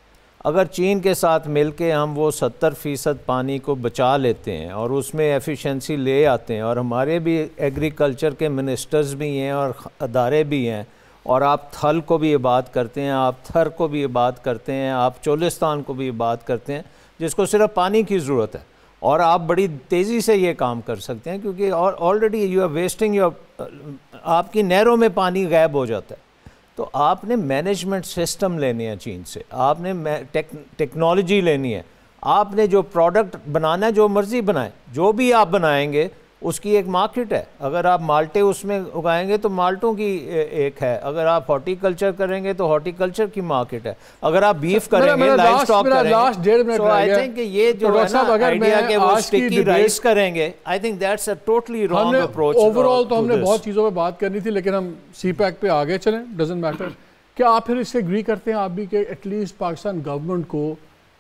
اگر چین کے ساتھ مل کے ہم وہ ستر فیصد پانی کو بچا لیتے ہیں اور اس میں ایفیشنسی لے آتے ہیں، اور ہمارے بھی ایگریکلچر کے منسٹرز بھی ہیں اور ادارے بھی ہیں، اور آپ تھل کو بھی آباد کرتے ہیں، آپ تھر کو بھی آباد کرتے ہیں، آپ چولستان کو بھی آباد کرتے ہیں جس کو صرف پانی کی ضرورت ہے، اور آپ بڑی تیزی سے یہ کام کر سکتے ہیں کیونکہ already you are wasting your, آپ کی نہروں میں پانی غائب ہو جاتا ہے. تو آپ نے مینجمنٹ سسٹم لینے ہیں چین سے، آپ نے ٹیکنالوجی لینی ہے، آپ نے جو پروڈکٹ بنانا ہے جو مرضی بنائیں، جو بھی آپ بنائیں گے اس کی ایک مارکیٹ ہے. اگر آپ مالٹے اس میں اگائیں گے تو مالٹوں کی ایک ہے، اگر آپ ہارٹی کلچر کریں گے تو ہارٹی کلچر کی مارکیٹ ہے، اگر آپ بیف کریں گے، لائف سٹاک کریں گے. سو آئی تھنک کہ یہ جو ہے نا آئیڈیا کہ وہ اسٹکی رائس کریں گے، I think that's a totally wrong approach.
Overall تو ہم نے بہت چیزوں پہ بات کرنی تھی، لیکن ہم سی پیک پہ آگے چلیں، ڈزنٹ میٹر. کیا آپ پھر اس سے اگری کرتے ہیں آپ بھی کہ ایٹ لیسٹ پاکستان گورنمنٹ کو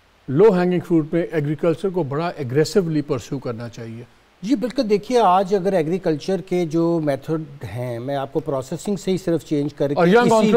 لو ہینگنگ فروٹ میں ایگریکلچر کو بڑا ایگریسولی پرسیو کرنا چاہیے؟
جی بالکل. دیکھیے آج اگر ایگریکلچر کے جو میتھڈ ہیں، میں آپ کو پروسیسنگ سے ہی صرف چینج کر کے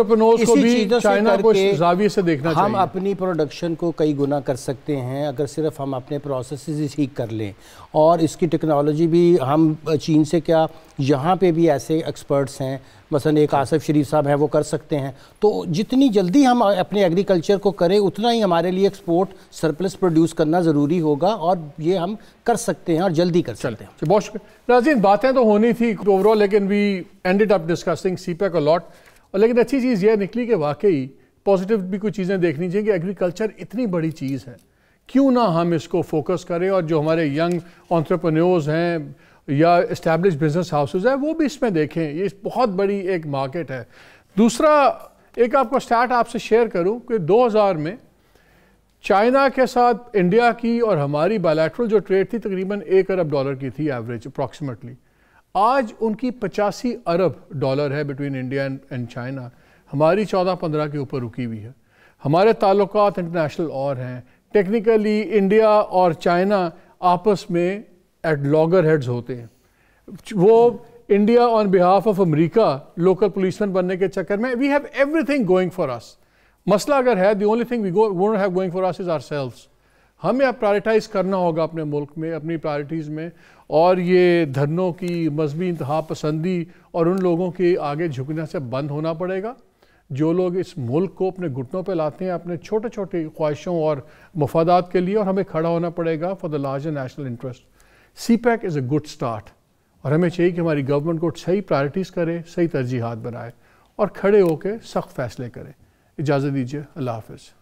ہم اپنی پروڈکشن کو کئی گنا کر سکتے ہیں اگر صرف ہم اپنے پروسیسز ہی ٹھیک کر لیں. اور اس کی ٹیکنالوجی بھی ہم چین سے کیا یہاں پہ بھی ایسے ایکسپرٹس ہیں، مثلا ایک آصف شریف صاحب ہیں، وہ کر سکتے ہیں. تو جتنی جلدی ہم اپنے ایگریکلچر کو کریں اتنا ہی ہمارے لیے ایکسپورٹ سرپلس پروڈیوس کرنا ضروری ہوگا، اور یہ ہم کر سکتے ہیں اور جلدی کر سکتے ہیں.
بہت شکریہ ناظرین. باتیں تو ہونی تھی اوور آل، لیکن we ended up discussing CPEC a lot. اور لیکن اچھی چیز یہ نکلی کہ واقعی پازیٹیو بھی کچھ چیزیں دیکھنی چاہیے کہ ایگریکلچر اتنی بڑی چیز ہے، کیوں نہ ہم اس کو فوکس کریں، اور جو ہمارے ینگ انٹرپرینیورز ہیں یا اسٹیبلش بزنس ہاؤسز ہیں وہ بھی اس میں دیکھیں. یہ بہت بڑی ایک مارکیٹ ہے. دوسرا ایک آپ کو اسٹارٹ آپ سے شیئر کروں کہ دو ہزار میں چائنا کے ساتھ انڈیا کی اور ہماری بائیلیٹرل جو ٹریڈ تھی تقریباً ایک ارب ڈالر کی تھی ایوریج اپروکسیمیٹلی. آج ان کی پچاسی ارب ڈالر ہے بٹوین انڈیا اینڈ چائنا، ہماری چودہ پندرہ کے اوپر رکی ہوئی ہے. ہمارے تعلقات انٹرنیشنل اور ہیں. ٹیکنیکلی انڈیا اور چائنا آپس میں ایٹ لاگر ہیڈز ہوتے ہیں. وہ انڈیا آن بہاف آف امریکہ لوکل پولیسمین بننے کے چکر میں we have everything going for us. مسئلہ اگر ہے the only thing we won't have going for us is ourselves. ہمیں اب پرائرٹائز کرنا ہوگا اپنے ملک میں اپنی پرائرٹیز میں، اور یہ دھرنوں کی مذہبی انتہا پسندی اور ان لوگوں کے آگے جھکنے سے بند ہونا پڑے گا جو لوگ اس ملک کو اپنے گھٹنوں پہ لاتے ہیں اپنے چھوٹے چھوٹے خواہشوں اور مفادات کے لیے، اور ہمیں کھڑا ہونا پڑے گا for the larger national interest. CPEC is a good start, اور ہمیں چاہیے کہ ہماری گورنمنٹ کو صحیح پرائرٹیز کرے، صحیح ترجیحات بنائے اور کھڑے ہو کے سخت فیصلے کرے. اجازت دیجیے، اللہ حافظ.